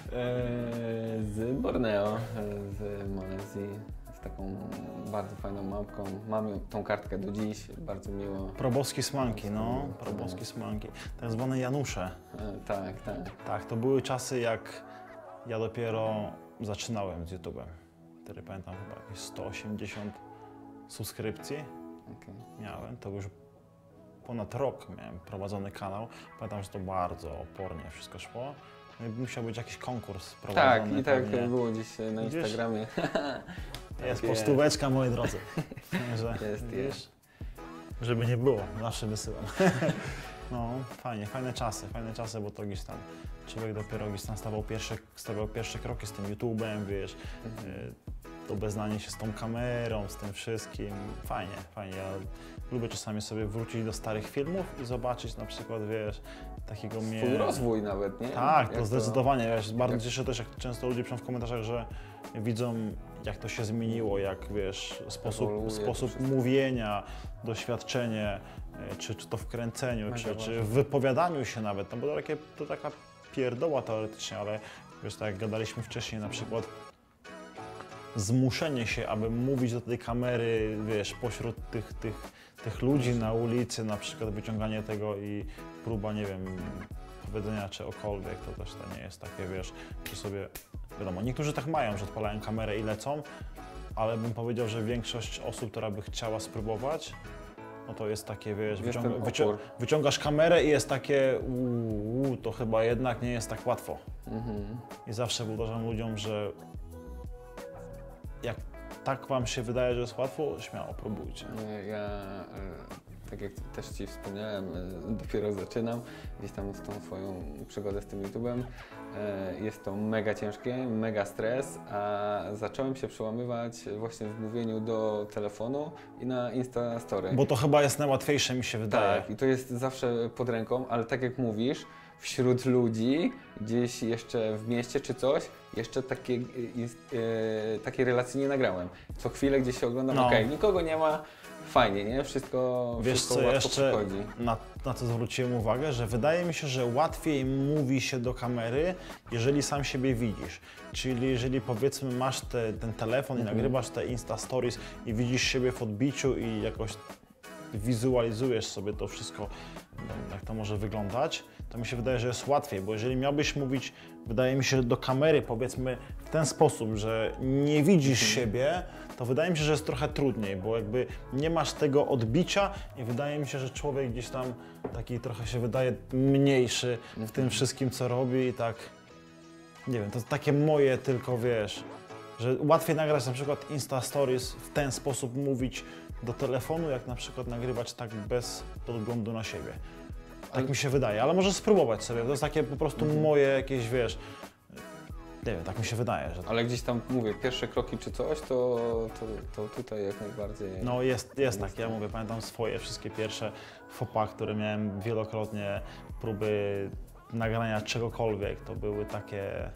z Borneo, z Malezji, z taką bardzo fajną mapką. Mam ją, tą kartkę do dziś, bardzo miło. Probowskie smanki, no, probowskie smanki, tak zwane Janusze. E, tak, tak. Tak, to były czasy, jak ja dopiero zaczynałem z YouTube'em. Wtedy pamiętam chyba jakieś sto osiemdziesiąt subskrypcji Okay. miałem, to już ponad rok miałem prowadzony kanał. Pamiętam, że to bardzo opornie wszystko szło. No i musiał być jakiś konkurs prowadzony. Tak, i tak pewnie. było dziś na Widzisz? Instagramie. Jest postóweczka, moi drodzy. Że, Jest, wiesz, jest. żeby nie było, zawsze wysyłam. No, fajnie, fajne czasy, fajne czasy, bo to gdzieś tam człowiek dopiero gdzieś tam stawał pierwsze, stawiał pierwsze kroki z tym YouTube'em, wiesz, mhm. to obeznanie się z tą kamerą, z tym wszystkim. Fajnie, fajnie. Ja lubię czasami sobie wrócić do starych filmów i zobaczyć na przykład, wiesz, takiego mnie... Swój rozwój nawet, nie? Tak, to jak zdecydowanie. Ja się bardzo jak... cieszę też, jak często ludzie piszą w komentarzach, że widzą, jak to się zmieniło, jak, wiesz, sposób, sposób mówienia, doświadczenie, czy, czy to w kręceniu, czy, czy w wypowiadaniu się nawet, no bo to, takie, to taka pierdoła teoretycznie, ale wiesz, tak jak gadaliśmy wcześniej, na przykład zmuszenie się, aby mówić do tej kamery, wiesz, pośród tych, tych, tych ludzi na ulicy, na przykład wyciąganie tego i próba, nie wiem, powiedzenia czegokolwiek, to też to nie jest takie, wiesz, że sobie, wiadomo, niektórzy tak mają, że odpalają kamerę i lecą, ale bym powiedział, że większość osób, która by chciała spróbować, no to jest takie, wiesz, wyciąga, wycią, wyciągasz kamerę i jest takie, uuu, to chyba jednak nie jest tak łatwo. Mhm. I zawsze powtarzam ludziom, że jak tak wam się wydaje, że jest łatwo, śmiało próbujcie. Ja, tak jak też Ci wspomniałem, dopiero zaczynam gdzieś tam z tą swoją przygodę z tym YouTube'em. Jest to mega ciężkie, mega stres, a zacząłem się przełamywać właśnie w mówieniu do telefonu i na Insta Story. Bo to chyba jest najłatwiejsze, mi się wydaje. Tak, i to jest zawsze pod ręką, ale tak jak mówisz, wśród ludzi, gdzieś jeszcze w mieście czy coś, jeszcze takie, yy, takiej relacji nie nagrałem. Co chwilę gdzieś się oglądam, no. okej, okay, nikogo nie ma, fajnie, nie? Wszystko, Wiesz wszystko co, łatwo jeszcze przychodzi. Na, na co zwróciłem uwagę, że wydaje mi się, że łatwiej mówi się do kamery, jeżeli sam siebie widzisz. Czyli jeżeli powiedzmy masz te, ten telefon mhm. i nagrywasz te Insta Stories i widzisz siebie w odbiciu i jakoś wizualizujesz sobie to wszystko, jak to może wyglądać, to mi się wydaje, że jest łatwiej, bo jeżeli miałbyś mówić, wydaje mi się, do kamery, powiedzmy w ten sposób, że nie widzisz mhm. siebie, to wydaje mi się, że jest trochę trudniej, bo jakby nie masz tego odbicia i wydaje mi się, że człowiek gdzieś tam taki trochę się wydaje mniejszy w tym wszystkim, co robi i tak, nie wiem, to takie moje tylko, wiesz, że łatwiej nagrać na przykład Insta Stories, w ten sposób mówić do telefonu, jak na przykład nagrywać tak bez podglądu na siebie. Tak ale... mi się wydaje, ale może spróbować sobie, to jest takie po prostu mhm. moje jakieś, wiesz, nie wiem, tak mi się wydaje. Że... Ale gdzieś tam, mówię, pierwsze kroki czy coś, to, to, to tutaj jak najbardziej... No jest, jest tak, ja mówię, pamiętam swoje wszystkie pierwsze faux pas, które miałem wielokrotnie, próby nagrania czegokolwiek, to były takie...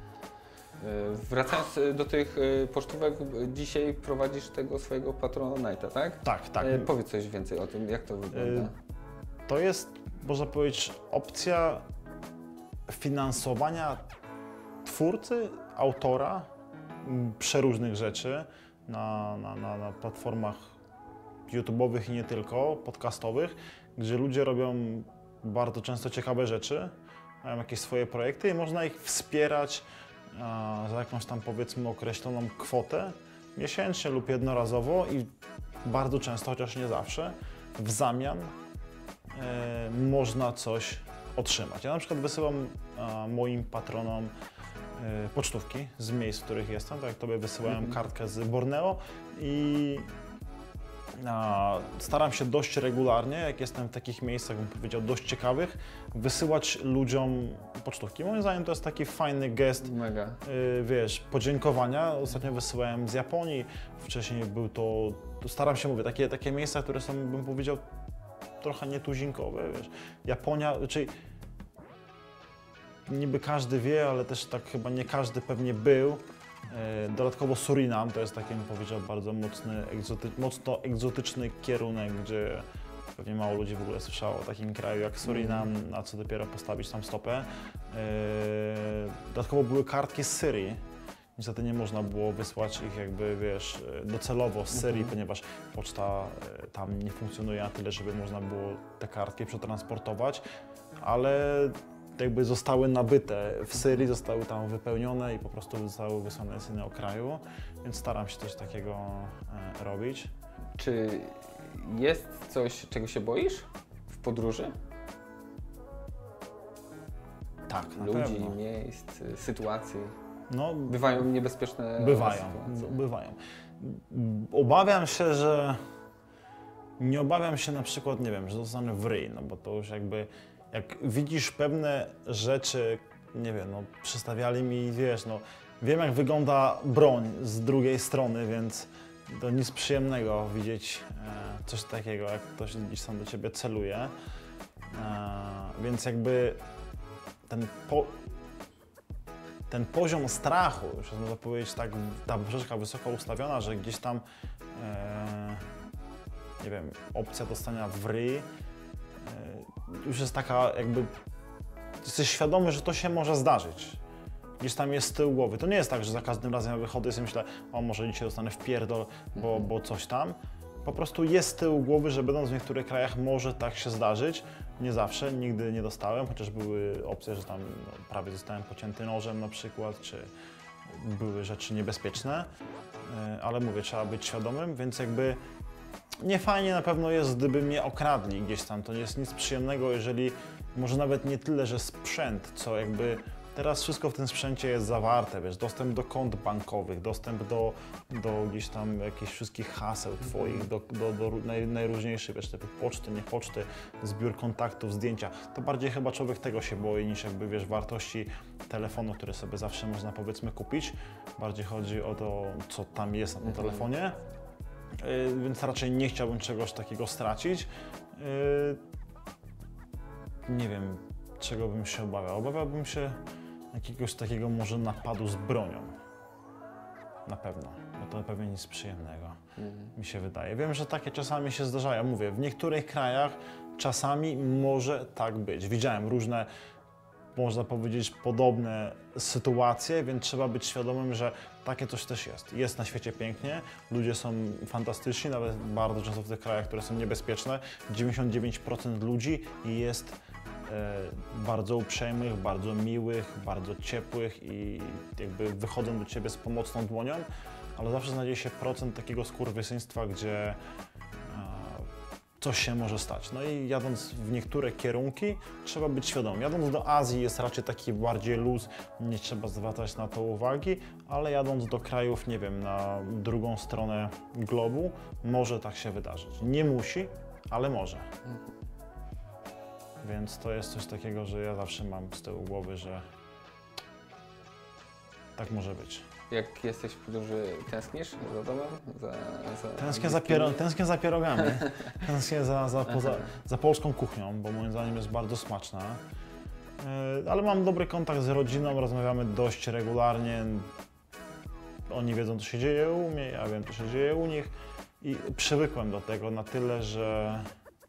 Wracając do tych pocztówek, dzisiaj prowadzisz tego swojego Patronite'a, tak? Tak, tak. E, powiedz coś więcej o tym, jak to wygląda. To jest, można powiedzieć, opcja finansowania twórcy, autora przeróżnych rzeczy na, na, na, na platformach YouTube'owych i nie tylko, podcastowych, gdzie ludzie robią bardzo często ciekawe rzeczy, mają jakieś swoje projekty i można ich wspierać a, za jakąś tam, powiedzmy, określoną kwotę miesięcznie lub jednorazowo i bardzo często, chociaż nie zawsze, w zamian e, można coś otrzymać. Ja na przykład wysyłam a, moim patronom e, pocztówki z miejsc, w których jestem, tak jak Tobie wysyłałem mm-hmm. kartkę z Borneo i a, staram się dość regularnie, jak jestem w takich miejscach, bym powiedział, dość ciekawych, wysyłać ludziom pocztówki. Moim zdaniem to jest taki fajny gest, Mega. Y, wiesz, podziękowania. Ostatnio wysyłałem z Japonii, wcześniej był to, to staram się, mówię, takie, takie miejsca, które są, bym powiedział, trochę nietuzinkowe, wiesz. Japonia, czyli niby każdy wie, ale też tak chyba nie każdy pewnie był. Dodatkowo Surinam to jest taki, bym powiedział, bardzo mocny, egzoty, mocno egzotyczny kierunek, gdzie pewnie mało ludzi w ogóle słyszało o takim kraju jak Surinam, a co dopiero postawić tam stopę. Dodatkowo były kartki z Syrii. Niestety nie można było wysłać ich jakby, wiesz, docelowo z Syrii, mhm. ponieważ poczta tam nie funkcjonuje na tyle, żeby można było te kartki przetransportować, ale jakby zostały nabyte w Syrii, zostały tam wypełnione i po prostu zostały wysłane z innego kraju, więc staram się coś takiego e, robić. Czy jest coś, czego się boisz w podróży? Tak, na Ludzi, pewno. miejsc, sytuacji? No, bywają niebezpieczne bywają, sytuacje? bywają. Obawiam się, że nie obawiam się na przykład, nie wiem, że zostanę w ryj, no bo to już jakby, jak widzisz pewne rzeczy, nie wiem, no przystawiali mi, wiesz, no wiem jak wygląda broń z drugiej strony, więc to nic przyjemnego widzieć e, coś takiego, jak ktoś gdzieś tam do ciebie celuje, e, więc jakby ten, po, ten poziom strachu, już można powiedzieć tak, ta poprzeczka wysoko ustawiona, że gdzieś tam e, nie wiem, opcja dostania w ryj e, już jest taka jakby, jesteś świadomy, że to się może zdarzyć. Gdzieś tam jest z tyłu głowy. To nie jest tak, że za każdym razem jak wychodzę i myślę, o może dzisiaj dostanę w pierdol, bo, bo coś tam. Po prostu jest z tyłu głowy, że będąc w niektórych krajach może tak się zdarzyć. Nie zawsze, nigdy nie dostałem, chociaż były opcje, że tam no, prawie zostałem pocięty nożem na przykład, czy były rzeczy niebezpieczne. Ale mówię, trzeba być świadomym, więc jakby nie fajnie na pewno jest, gdyby mnie okradli gdzieś tam. To nie jest nic przyjemnego, jeżeli może nawet nie tyle, że sprzęt, co jakby teraz wszystko w tym sprzęcie jest zawarte, wiesz, dostęp do kont bankowych, dostęp do, do gdzieś tam jakichś wszystkich haseł twoich, do, do, do naj, najróżniejszych, wiesz, typu poczty, nie poczty, zbiór kontaktów, zdjęcia. To bardziej chyba człowiek tego się boi, niż jakby, wiesz, wartości telefonu, który sobie zawsze można, powiedzmy, kupić. Bardziej chodzi o to, co tam jest na tym telefonie, yy, więc raczej nie chciałbym czegoś takiego stracić. Yy, nie wiem, czego bym się obawiał. Obawiałbym się jakiegoś takiego może napadu z bronią. Na pewno, bo to pewnie nic przyjemnego, mhm. mi się wydaje. Wiem, że takie czasami się zdarzają. Mówię, w niektórych krajach czasami może tak być. Widziałem różne, można powiedzieć, podobne sytuacje, więc trzeba być świadomym, że takie coś też jest. Jest na świecie pięknie, ludzie są fantastyczni, nawet bardzo często w tych krajach, które są niebezpieczne. dziewięćdziesiąt dziewięć procent ludzi jest bardzo uprzejmych, bardzo miłych, bardzo ciepłych i jakby wychodzą do ciebie z pomocną dłonią, ale zawsze znajdzie się procent takiego skurwysyństwa, gdzie coś się może stać. No i jadąc w niektóre kierunki trzeba być świadomym. Jadąc do Azji jest raczej taki bardziej luz, nie trzeba zwracać na to uwagi, ale jadąc do krajów, nie wiem, na drugą stronę globu może tak się wydarzyć. Nie musi, ale może. Więc to jest coś takiego, że ja zawsze mam z tyłu głowy, że tak może być. Jak jesteś w podróży, tęsknisz za domem? Za, za tęsknię, za piero, tęsknię za pierogami, tęsknię za, za, poza, za polską kuchnią, bo moim zdaniem jest bardzo smaczna. Yy, ale mam dobry kontakt z rodziną, rozmawiamy dość regularnie. Oni wiedzą, co się dzieje u mnie, ja wiem, co się dzieje u nich i przywykłem do tego na tyle, że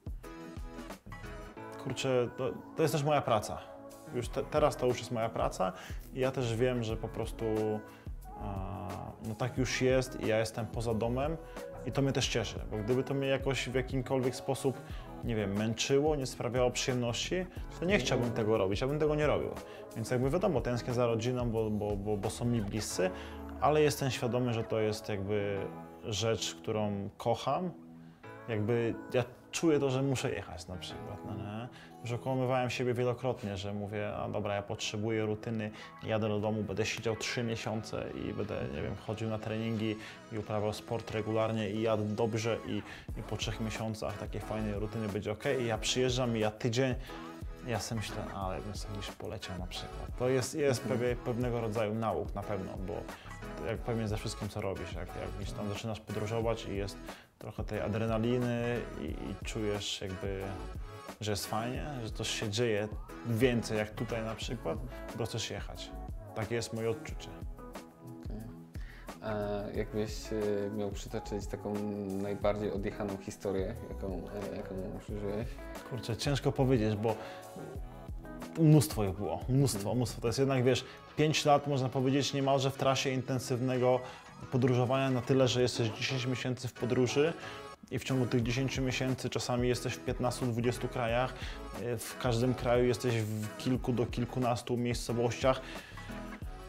kurczę, to, to jest też moja praca. Już te, teraz to już jest moja praca i ja też wiem, że po prostu a, no tak już jest i ja jestem poza domem i to mnie też cieszy, bo gdyby to mnie jakoś w jakimkolwiek sposób, nie wiem, męczyło, nie sprawiało przyjemności, to nie chciałbym tego robić, ja bym tego nie robił. Więc jakby wiadomo, tęsknię za rodziną, bo, bo, bo, bo są mi bliscy, ale jestem świadomy, że to jest jakby rzecz, którą kocham. Jakby ja czuję to, że muszę jechać na przykład, no nie? Już okłamywałem siebie wielokrotnie, że mówię, a dobra, ja potrzebuję rutyny, jadę do domu, będę siedział trzy miesiące i będę, nie wiem, chodził na treningi i uprawiał sport regularnie i jadł dobrze i, i po trzech miesiącach takiej fajnej rutyny będzie ok. I ja przyjeżdżam i ja tydzień, ja sobie myślę, ale bym sobie gdzieś poleciał na przykład. To jest, jest mhm. pewne, pewnego rodzaju nauk na pewno, bo jak pewnie ze wszystkim, co robisz, jak, jak gdzieś tam zaczynasz podróżować i jest trochę tej adrenaliny i, i czujesz jakby, że jest fajnie, że coś się dzieje więcej jak tutaj na przykład, to chcesz jechać. Takie jest moje odczucie. Okay. A jakbyś miał przytoczyć taką najbardziej odjechaną historię, jaką, jaką przeżyłeś? Kurczę, ciężko powiedzieć, bo mnóstwo ich było, mnóstwo, mnóstwo. To jest jednak, wiesz, pięć lat, można powiedzieć, niemalże w trasie intensywnego podróżowania na tyle, że jesteś dziesięć miesięcy w podróży i w ciągu tych dziesięciu miesięcy czasami jesteś w piętnastu dwudziestu krajach, w każdym kraju jesteś w kilku do kilkunastu miejscowościach.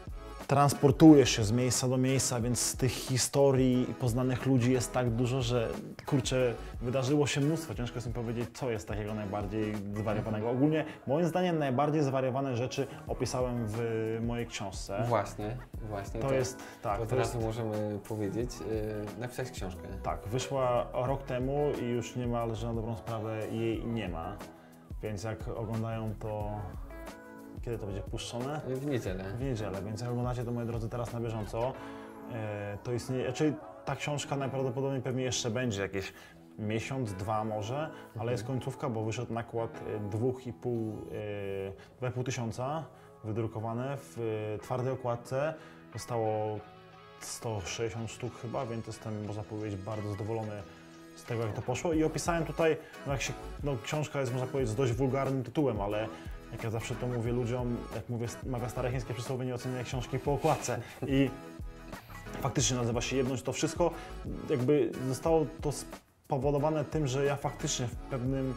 transportujesz się z miejsca do miejsca, więc z tych historii i poznanych ludzi jest tak dużo, że kurczę, wydarzyło się mnóstwo. Ciężko jest mi powiedzieć, co jest takiego najbardziej zwariowanego. Ogólnie, moim zdaniem, najbardziej zwariowane rzeczy opisałem w mojej książce. Właśnie, właśnie. To, to jest, tak. To od to razu jest, możemy powiedzieć, yy, napisać książkę. tak, wyszła rok temu i już niemal, że na dobrą sprawę jej nie ma. Więc jak oglądają to, kiedy to będzie puszczone? W niedzielę. W niedzielę, więc jak oglądacie to, moi drodzy, teraz na bieżąco, e, to istnieje, znaczy ta książka najprawdopodobniej pewnie jeszcze będzie jakieś miesiąc, dwa może, ale Mhm. jest końcówka, bo wyszedł nakład dwóch i pół, dwa i pół tysiąca wydrukowane w e, twardej okładce. Zostało sto sześćdziesiąt sztuk chyba, więc jestem, można powiedzieć, bardzo zadowolony z tego, jak to poszło. I opisałem tutaj, no jak się, no książka jest, można powiedzieć, z dość wulgarnym tytułem, ale jak ja zawsze to mówię ludziom, jak mówię, mawia stare chińskie przysłowie, nie oceniaj książki po okładce. I faktycznie nazywa się Jedność. To wszystko jakby zostało to spowodowane tym, że ja faktycznie w pewnym,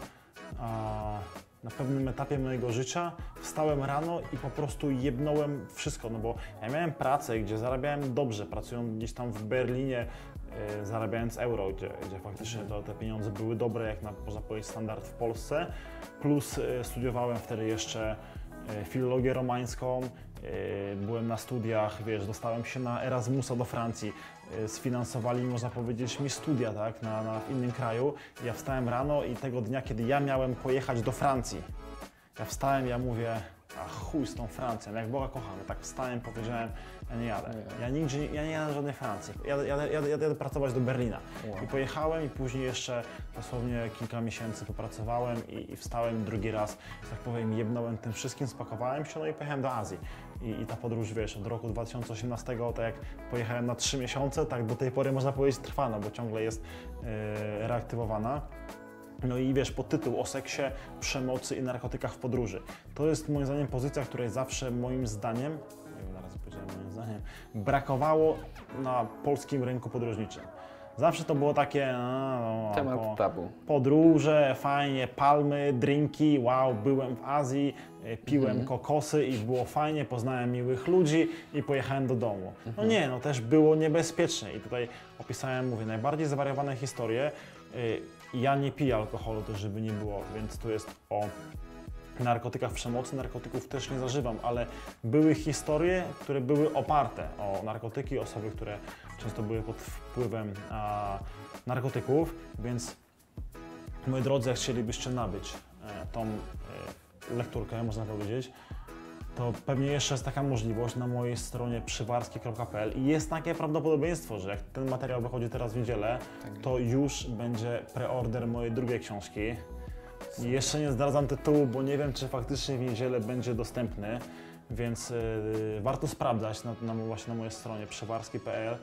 a, na pewnym etapie mojego życia wstałem rano i po prostu jebnąłem wszystko, no bo ja miałem pracę, gdzie zarabiałem dobrze, pracując gdzieś tam w Berlinie, e, zarabiając euro, gdzie, gdzie faktycznie to, te pieniądze były dobre, jak na, można powiedzieć, standard w Polsce, plus e, studiowałem wtedy jeszcze e, filologię romańską, e, byłem na studiach, wiesz, dostałem się na Erasmusa do Francji, e, sfinansowali, można powiedzieć, mi studia, tak, na, na, w innym kraju. Ja wstałem rano i tego dnia, kiedy ja miałem pojechać do Francji, ja wstałem, ja mówię, a chuj z tą Francją, jak Boga kochamy. Tak wstałem, powiedziałem, ja nie jadę. Ja nigdzie nie, ja nie jadę do żadnej Francji. Jadę, jadę, jadę, jadę pracować do Berlina. Wow. I pojechałem i później jeszcze dosłownie kilka miesięcy popracowałem i, i wstałem drugi raz, że tak powiem, jebnąłem tym wszystkim, spakowałem się, no i pojechałem do Azji. I, I ta podróż, wiesz, od roku dwa tysiące osiemnastego, tak jak pojechałem na trzy miesiące, tak do tej pory można powiedzieć trwa, no bo ciągle jest yy, reaktywowana. No i wiesz, podtytuł o seksie, przemocy i narkotykach w podróży. To jest moim zdaniem pozycja, której zawsze moim zdaniem, nie wiem, zaraz powiedziałem moim zdaniem, brakowało na polskim rynku podróżniczym. Zawsze to było takie a, no, Temat po, tabu. podróże, fajnie, palmy, drinki, wow, byłem w Azji, piłem Mhm. kokosy i było fajnie, poznałem miłych ludzi i pojechałem do domu. No Mhm. nie, no też było niebezpiecznie i tutaj opisałem, mówię, najbardziej zawariowane historie. Ja nie piję alkoholu też, żeby nie było, więc tu jest o narkotykach, przemocy, narkotyków też nie zażywam, ale były historie, które były oparte o narkotyki, osoby, które często były pod wpływem a, narkotyków, więc moi drodzy, jak chcielibyście nabyć e, tą e, lekturkę, można powiedzieć, to pewnie jeszcze jest taka możliwość na mojej stronie przywarski kropka p l i jest takie prawdopodobieństwo, że jak ten materiał wychodzi teraz w niedzielę, Tak. to już będzie preorder mojej drugiej książki. I jeszcze nie zdradzam tytułu, bo nie wiem, czy faktycznie w niedzielę będzie dostępny, więc yy, warto sprawdzać na, na, właśnie na mojej stronie przywarski kropka p l.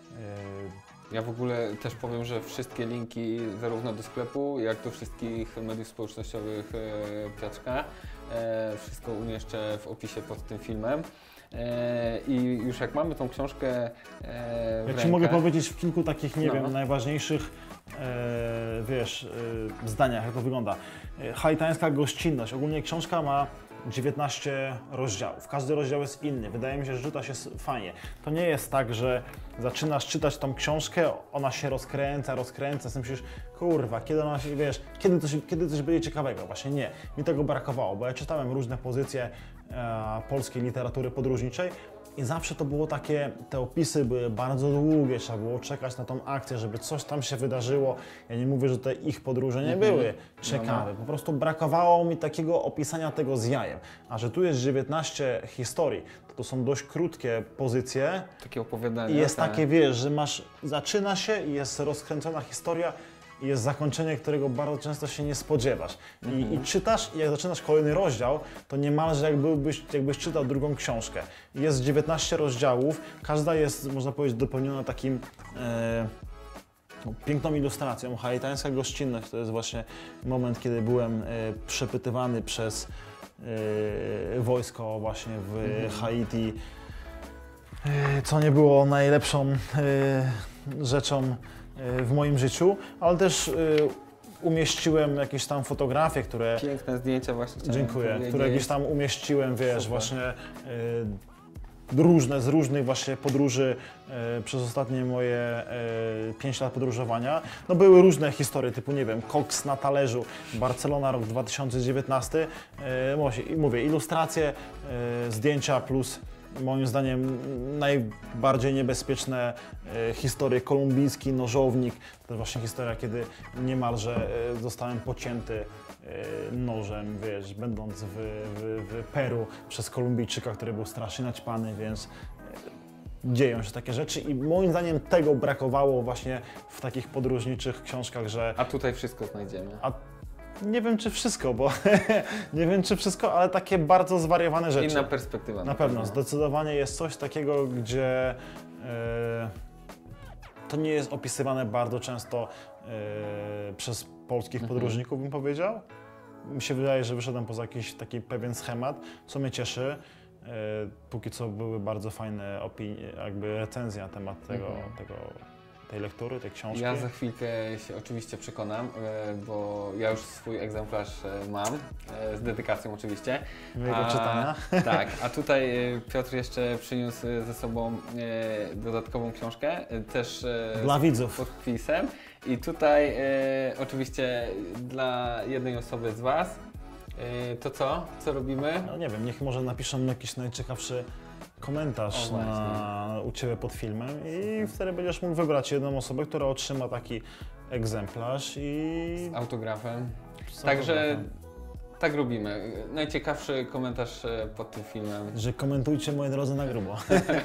Yy, Ja w ogóle też powiem, że wszystkie linki zarówno do sklepu, jak do wszystkich mediów społecznościowych e, Piotrka, e, wszystko umieszczę w opisie pod tym filmem. E, I już jak mamy tą książkę e, w Jak ci rękach, mogę powiedzieć w kilku takich, nie No. wiem, najważniejszych, e, wiesz, e, zdaniach, jak to wygląda. E, haitańska gościnność. Ogólnie książka ma dziewiętnaście rozdziałów. Każdy rozdział jest inny. Wydaje mi się, że czyta się s- fajnie. To nie jest tak, że zaczynasz czytać tą książkę, ona się rozkręca, rozkręca, sobie myślisz, kurwa, kiedy ona się, wiesz, kiedy coś, kiedy coś będzie ciekawego. Właśnie nie. Mi tego brakowało, bo ja czytałem różne pozycje e, polskiej literatury podróżniczej i zawsze to było takie, te opisy były bardzo długie, trzeba było czekać na tą akcję, żeby coś tam się wydarzyło. Ja nie mówię, że te ich podróże nie Mhm. były ciekawe, po prostu brakowało mi takiego opisania tego z jajem. A że tu jest dziewiętnaście historii, to to są dość krótkie pozycje takie opowiadania. i jest tak. takie, wiesz, że masz, zaczyna się i jest rozkręcona historia i jest zakończenie, którego bardzo często się nie spodziewasz. I, Mhm. i czytasz i jak zaczynasz kolejny rozdział, to niemalże jak byłbyś, jakbyś czytał drugą książkę. Jest dziewiętnaście rozdziałów, każda jest, można powiedzieć, dopełniona takim e, no, piękną ilustracją. Haitańska gościnność to jest właśnie moment, kiedy byłem e, przepytywany przez e, wojsko właśnie w Mhm. Haiti, e, co nie było najlepszą e, rzeczą e, w moim życiu, ale też e, umieściłem jakieś tam fotografie, które Piękne zdjęcia właśnie. chciałem Dziękuję, powiedzieć. które gdzieś tam umieściłem, wiesz, Super. właśnie y, różne, z różnych właśnie podróży e, przez ostatnie moje e, pięć lat podróżowania. No były różne historie, typu nie wiem, koks na talerzu, Barcelona rok dwa tysiące dziewiętnasty. E, i mówię, ilustracje, e, zdjęcia plus moim zdaniem najbardziej niebezpieczne e, historie, kolumbijski nożownik. To jest właśnie historia, kiedy niemalże e, zostałem pocięty nożem, wiesz, będąc w, w, w Peru przez Kolumbijczyka, który był strasznie naćpany, więc dzieją się takie rzeczy i moim zdaniem tego brakowało właśnie w takich podróżniczych książkach, że... A tutaj wszystko znajdziemy. A nie wiem, czy wszystko, bo nie wiem, czy wszystko, ale takie bardzo zwariowane rzeczy. Inna perspektywa. Na pewno, zdecydowanie jest coś takiego, gdzie e, to nie jest opisywane bardzo często e, przez polskich mhm. podróżników, bym powiedział. Mi się wydaje, że wyszedłem poza jakiś taki pewien schemat, co mnie cieszy. E, póki co były bardzo fajne opinie, jakby recenzje na temat tego, mhm. tego, tej lektury, tej książki. Ja za chwilkę się oczywiście przekonam, e, bo ja już swój egzemplarz e, mam, e, z dedykacją oczywiście. Mojego czytania. Tak, a tutaj e, Piotr jeszcze przyniósł ze sobą e, dodatkową książkę, e, też e, dla z widzów. podpisem. I tutaj e, oczywiście dla jednej osoby z Was, e, to co? Co robimy? No nie wiem, niech może napiszą jakiś najciekawszy komentarz O, na, u Ciebie pod filmem i wtedy będziesz mógł wybrać jedną osobę, która otrzyma taki egzemplarz i... Z autografem. Z Także autografem. tak robimy. Najciekawszy komentarz e, pod tym filmem. Że komentujcie, moi drodzy, na grubo.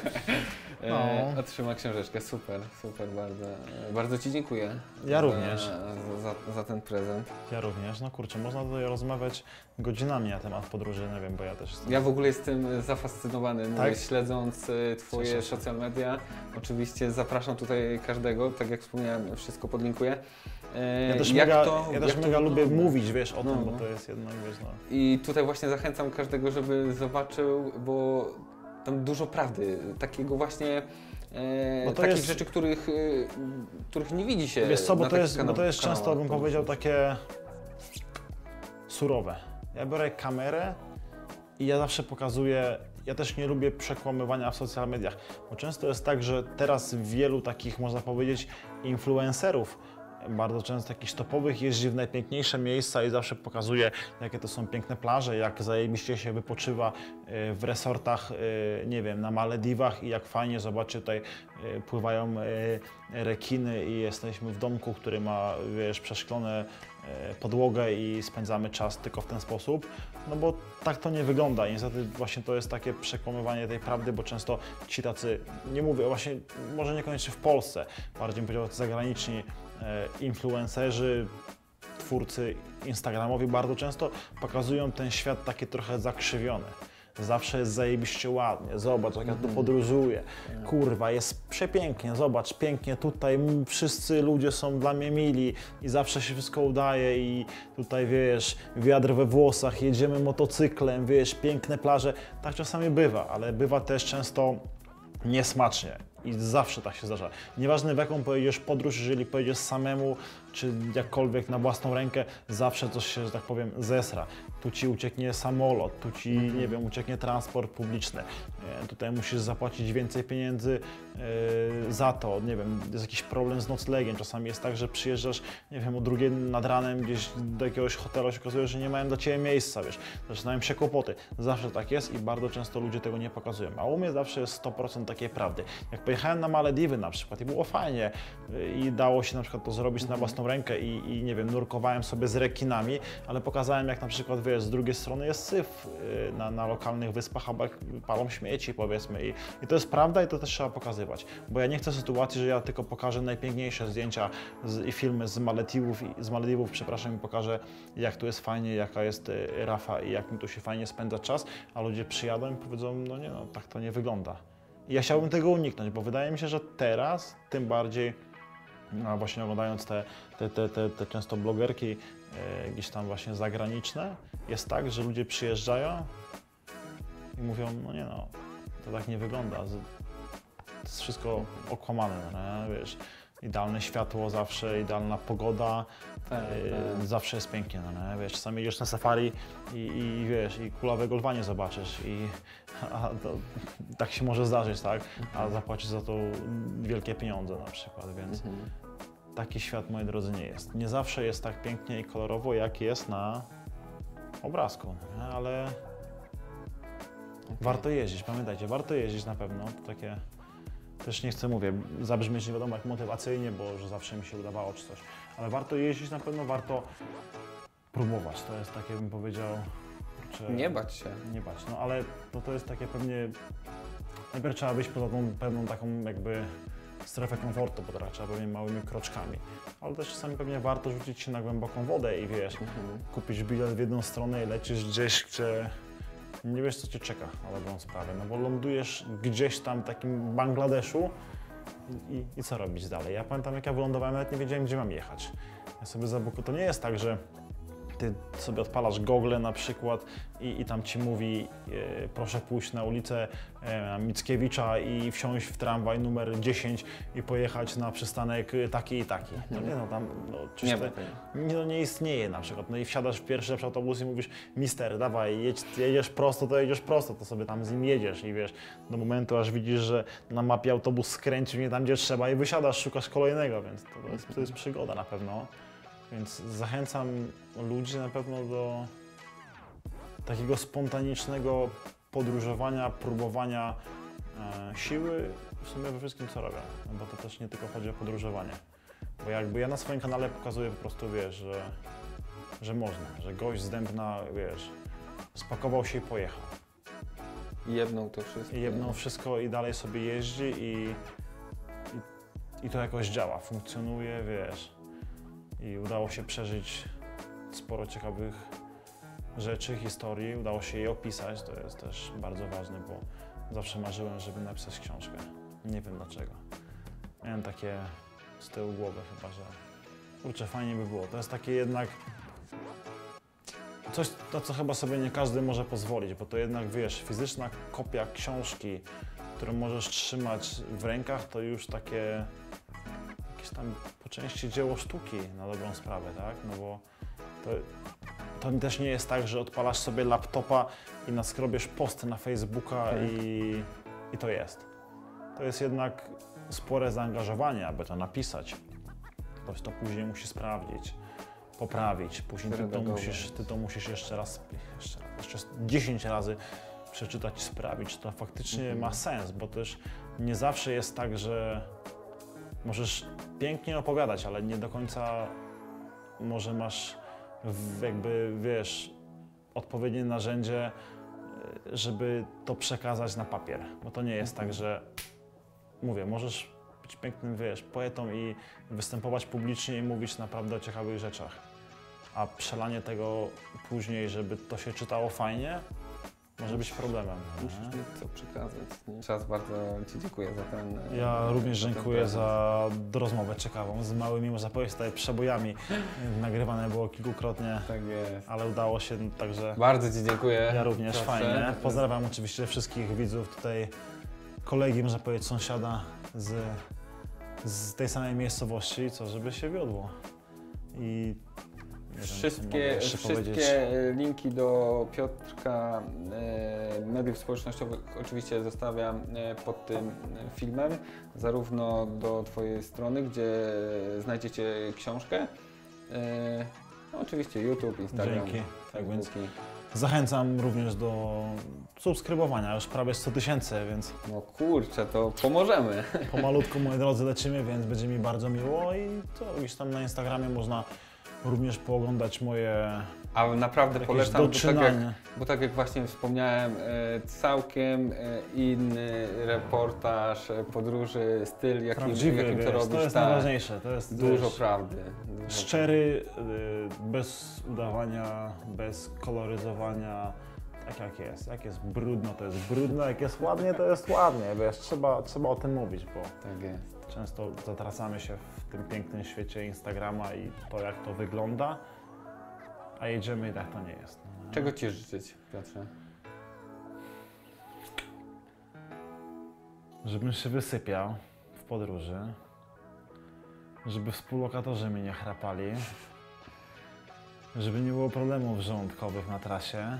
No. Otrzyma książeczkę, super, super, bardzo, bardzo Ci dziękuję. Ja za, również. Za, za, za ten prezent. Ja również, no kurczę, można tutaj rozmawiać godzinami na temat podróży, nie wiem, bo ja też jestem... Ja w ogóle jestem zafascynowany, tak? mówię, śledząc y, Twoje social media. Oczywiście zapraszam tutaj każdego, tak jak wspomniałem, wszystko podlinkuję. E, ja też jak mega, to, ja też jak mega to lubię wygląda? mówić, wiesz, o No, tym, bo no. to jest jednak, wiesz, no... I tutaj właśnie zachęcam każdego, żeby zobaczył, bo tam dużo prawdy, takiego właśnie... E, Bo to takich jest- rzeczy, których, y, których nie widzi się Wiesz co, bo na to takich jest, bo kanał- to jest często, kanałach bym powiedział, takie surowe. Ja biorę kamerę i ja zawsze pokazuję, ja też nie lubię przekłamywania w social mediach, bo często jest tak, że teraz wielu takich, można powiedzieć, influencerów, bardzo często jakichś topowych, jeździ w najpiękniejsze miejsca i zawsze pokazuje, jakie to są piękne plaże, jak zajebiście się wypoczywa y, w resortach, y, nie wiem, na Malediwach i jak fajnie, zobaczcie, tutaj y, pływają y, rekiny i jesteśmy w domku, który ma, wiesz, przeszklone y, podłogę i spędzamy czas tylko w ten sposób, no bo tak to nie wygląda i niestety właśnie to jest takie przekłamywanie tej prawdy, bo często ci tacy, nie mówię, właśnie może niekoniecznie w Polsce, bardziej bym powiedział tacy zagraniczni influencerzy, twórcy instagramowi bardzo często pokazują ten świat taki trochę zakrzywiony. Zawsze jest zajebiście ładnie, zobacz jak ja tu podróżuję, kurwa jest przepięknie, zobacz, pięknie tutaj, m, wszyscy ludzie są dla mnie mili i zawsze się wszystko udaje i tutaj wiesz, wiatr we włosach, jedziemy motocyklem, wiesz, piękne plaże, tak czasami bywa, ale bywa też często niesmacznie. I zawsze tak się zdarza. Nieważne w jaką pojedziesz podróż, jeżeli pojedziesz samemu, czy jakkolwiek na własną rękę, zawsze coś się, że tak powiem, zesra. Tu ci ucieknie samolot, tu ci, mm-hmm. nie wiem, ucieknie transport publiczny. E, tutaj musisz zapłacić więcej pieniędzy e, za to, nie wiem, jest jakiś problem z noclegiem. Czasami jest tak, że przyjeżdżasz, nie wiem, o drugiej nad ranem gdzieś do jakiegoś hotelu, się okazuje, że nie mają dla Ciebie miejsca, wiesz. Zaczynają się kłopoty. Zawsze tak jest i bardzo często ludzie tego nie pokazują. A u mnie zawsze jest sto procent takiej prawdy. Jak pojechałem na Malediwy na przykład i było fajnie i dało się na przykład to zrobić na własną rękę i, i nie wiem, nurkowałem sobie z rekinami, ale pokazałem jak na przykład, wiesz, z drugiej strony jest syf na, na lokalnych wyspach, albo palą śmieci, powiedzmy i, i to jest prawda i to też trzeba pokazywać, bo ja nie chcę sytuacji, że ja tylko pokażę najpiękniejsze zdjęcia z, i filmy z Malediwów, i, z Malediwów, przepraszam, i pokażę jak tu jest fajnie, jaka jest rafa i jak mi tu się fajnie spędza czas, a ludzie przyjadą i powiedzą, no nie no, tak to nie wygląda. I ja chciałbym tego uniknąć, bo wydaje mi się, że teraz tym bardziej, no właśnie oglądając te, te, te, te, te często blogerki e, gdzieś tam właśnie zagraniczne, jest tak, że ludzie przyjeżdżają i mówią, no nie no, to tak nie wygląda, to jest wszystko okłamane, no, wiesz. idealne światło zawsze, idealna pogoda, Tak, e, tak. zawsze jest pięknie, no nie? Wiesz, czasami jedziesz na safari i, i wiesz, i kulawe golwanie zobaczysz i a to, tak się może zdarzyć, tak? A zapłacisz za to wielkie pieniądze na przykład, więc Mhm. taki świat, moi drodzy, nie jest. Nie zawsze jest tak pięknie i kolorowo, jak jest na obrazku, nie? Ale warto jeździć, pamiętajcie, warto jeździć na pewno, to takie, też nie chcę, mówię, zabrzmieć nie wiadomo jak motywacyjnie, bo że zawsze mi się udawało czy coś, ale warto jeździć na pewno, warto próbować, to jest takie, bym powiedział, kurczę, Nie bać się. nie bać, no ale to, to jest takie pewnie, najpierw trzeba wyjść poza tą pewną taką jakby strefę komfortu, bo teraz trzeba pewnie małymi kroczkami, ale też czasami pewnie warto rzucić się na głęboką wodę i wiesz, Mhm. kupić bilet w jedną stronę i lecisz gdzieś, gdzie nie wiesz co cię czeka na dobrą sprawę, no bo lądujesz gdzieś tam w takim Bangladeszu i, i, i co robić dalej. Ja pamiętam jak ja wylądowałem, nawet nie wiedziałem gdzie mam jechać. Ja sobie za boku, to nie jest tak, że ty sobie odpalasz Google na przykład i, i tam ci mówi e, proszę pójść na ulicę e, Mickiewicza i wsiąść w tramwaj numer dziesięć i pojechać na przystanek taki i taki. No nie no, tam no, Nie czyste, ma tego. nie, no, nie istnieje na przykład. No i wsiadasz w pierwszy lepszy autobus i mówisz mister, dawaj, jedź, jedziesz prosto, to jedziesz prosto, to sobie tam z nim jedziesz i wiesz, do momentu aż widzisz, że na mapie autobus skręcił nie tam gdzie trzeba i wysiadasz, szukasz kolejnego, więc to, to, jest, to jest przygoda na pewno. Więc zachęcam ludzi na pewno do takiego spontanicznego podróżowania, próbowania e, siły w sumie we wszystkim co robią, no bo to też nie tylko chodzi o podróżowanie. Bo jakby ja na swoim kanale pokazuję po prostu, wiesz, że, że można, że gość z Dębna, wiesz, spakował się i pojechał. I jedną to wszystko. I jedno wszystko i dalej sobie jeździ i, i, i to jakoś działa, funkcjonuje, wiesz. I udało się przeżyć sporo ciekawych rzeczy, historii, udało się je opisać, to jest też bardzo ważne, bo zawsze marzyłem, żeby napisać książkę. Nie wiem dlaczego. Miałem takie z tyłu głowy chyba, że kurczę, fajnie by było. To jest takie jednak coś, na co chyba sobie nie każdy może pozwolić, bo to jednak, wiesz, fizyczna kopia książki, którą możesz trzymać w rękach, to już takie jakieś tam po części dzieło sztuki na dobrą sprawę, tak? No bo to, to też nie jest tak, że odpalasz sobie laptopa i naskrobiesz posty na Facebooka Tak. i, i to jest. To jest jednak spore zaangażowanie, aby to napisać. Ktoś to później musi sprawdzić, poprawić. Później ty to Zredagować. musisz, ty to musisz jeszcze raz, jeszcze, raz, jeszcze dziesięć razy przeczytać i sprawdzić, czy to faktycznie Mhm. ma sens, bo też nie zawsze jest tak, że możesz pięknie opowiadać, ale nie do końca może masz w, jakby, wiesz, odpowiednie narzędzie, y, żeby to przekazać na papier. Bo to nie jest tak, że mówię, możesz być pięknym, wiesz, poetą i występować publicznie i mówić naprawdę o ciekawych rzeczach. A przelanie tego później, żeby to się czytało fajnie, może być problemem. Musisz nie? mieć co przekazać. Nie? Jeszcze raz bardzo Ci dziękuję za ten... e, Ja również za ten dziękuję prezent. za rozmowę ciekawą, z małymi, można powiedzieć, tutaj przebojami. Nagrywane było kilkukrotnie, Tak jest. ale udało się, także Bardzo Ci dziękuję. ja również Proszę. fajnie. Pozdrawiam oczywiście wszystkich widzów tutaj, kolegi, można powiedzieć, sąsiada z, z tej samej miejscowości, co żeby się wiodło. I nie wiem, co mogę Wszystkie, jeszcze wszystkie powiedzieć. linki do Piotrka, e, mediów społecznościowych oczywiście zostawiam e, pod tym e, filmem, zarówno do Twojej strony, gdzie znajdziecie książkę, e, no, oczywiście YouTube, Instagram, Dzięki. Tak więc Facebooki. zachęcam również do subskrybowania, już prawie sto tysięcy, więc No kurczę, to pomożemy. pomalutku, moi drodzy, lecimy, więc będzie mi bardzo miło i co, gdzieś tam na Instagramie można również pooglądać moje A naprawdę jakieś polecam, bo tak, jak, doczynania. bo tak jak właśnie wspomniałem, e, całkiem e, inny reportaż e, podróży, styl, jakim, Prawdziwy, jakim to wiesz, robisz. to jest tak. najważniejsze, to jest Dużo wiesz, prawdy. Dużo szczery, y, bez udawania, bez koloryzowania, tak jak jest. Jak jest brudno, to jest brudno, jak jest ładnie, to jest ładnie, wiesz, trzeba, trzeba o tym mówić, bo Tak jest. często zatracamy się w tym pięknym świecie Instagrama i to, jak to wygląda, a jedziemy i tak to nie jest. no nie? Czego Ci życzyć, Piotrze? Żebym się wysypiał w podróży, żeby współlokatorzy mi nie chrapali, żeby nie było problemów żołądkowych na trasie,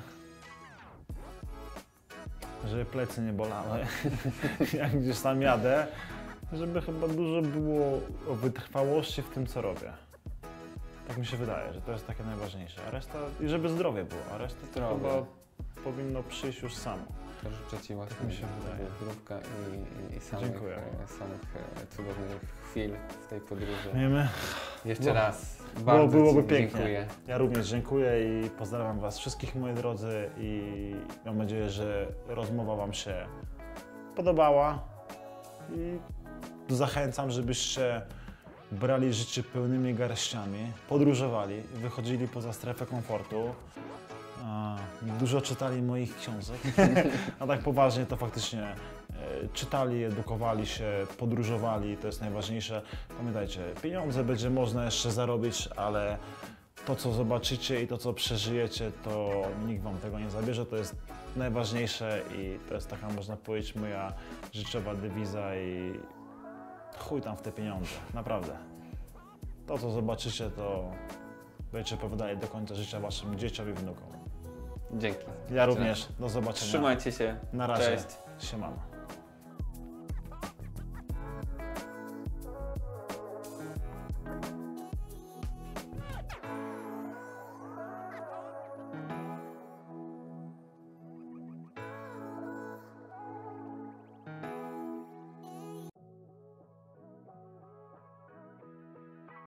żeby plecy nie bolały, jak gdzieś tam jadę, żeby chyba dużo było o wytrwałości w tym, co robię. Tak mi się wydaje, że to jest takie najważniejsze. A reszta, i żeby zdrowie było, a reszta to Zdrowie. chyba powinno przyjść już samo. To życzę Ci właśnie mi się wydaje. zdrówka i, i samych, Dziękuję. e, samych e, cudownych chwil w tej podróży. Wiemy, Jeszcze Było- raz było, bardzo byłoby Ci pięknie. dziękuję. Ja również dziękuję i pozdrawiam Was wszystkich, moi drodzy, i mam nadzieję, że rozmowa Wam się podobała i zachęcam, żebyście brali życie pełnymi garściami, podróżowali, wychodzili poza strefę komfortu, a, dużo czytali moich książek, a tak poważnie to faktycznie e, czytali, edukowali się, podróżowali, to jest najważniejsze. Pamiętajcie, pieniądze będzie można jeszcze zarobić, ale to, co zobaczycie i to, co przeżyjecie, to nikt Wam tego nie zabierze, to jest najważniejsze i to jest taka, można powiedzieć, moja życiowa dewiza i chuj tam w te pieniądze, naprawdę. To, co zobaczycie, to będziecie opowiadali do końca życia Waszym dzieciom i wnukom. Dzięki. Ja również, do zobaczenia. Trzymajcie się. Na razie, Cześć. siemano.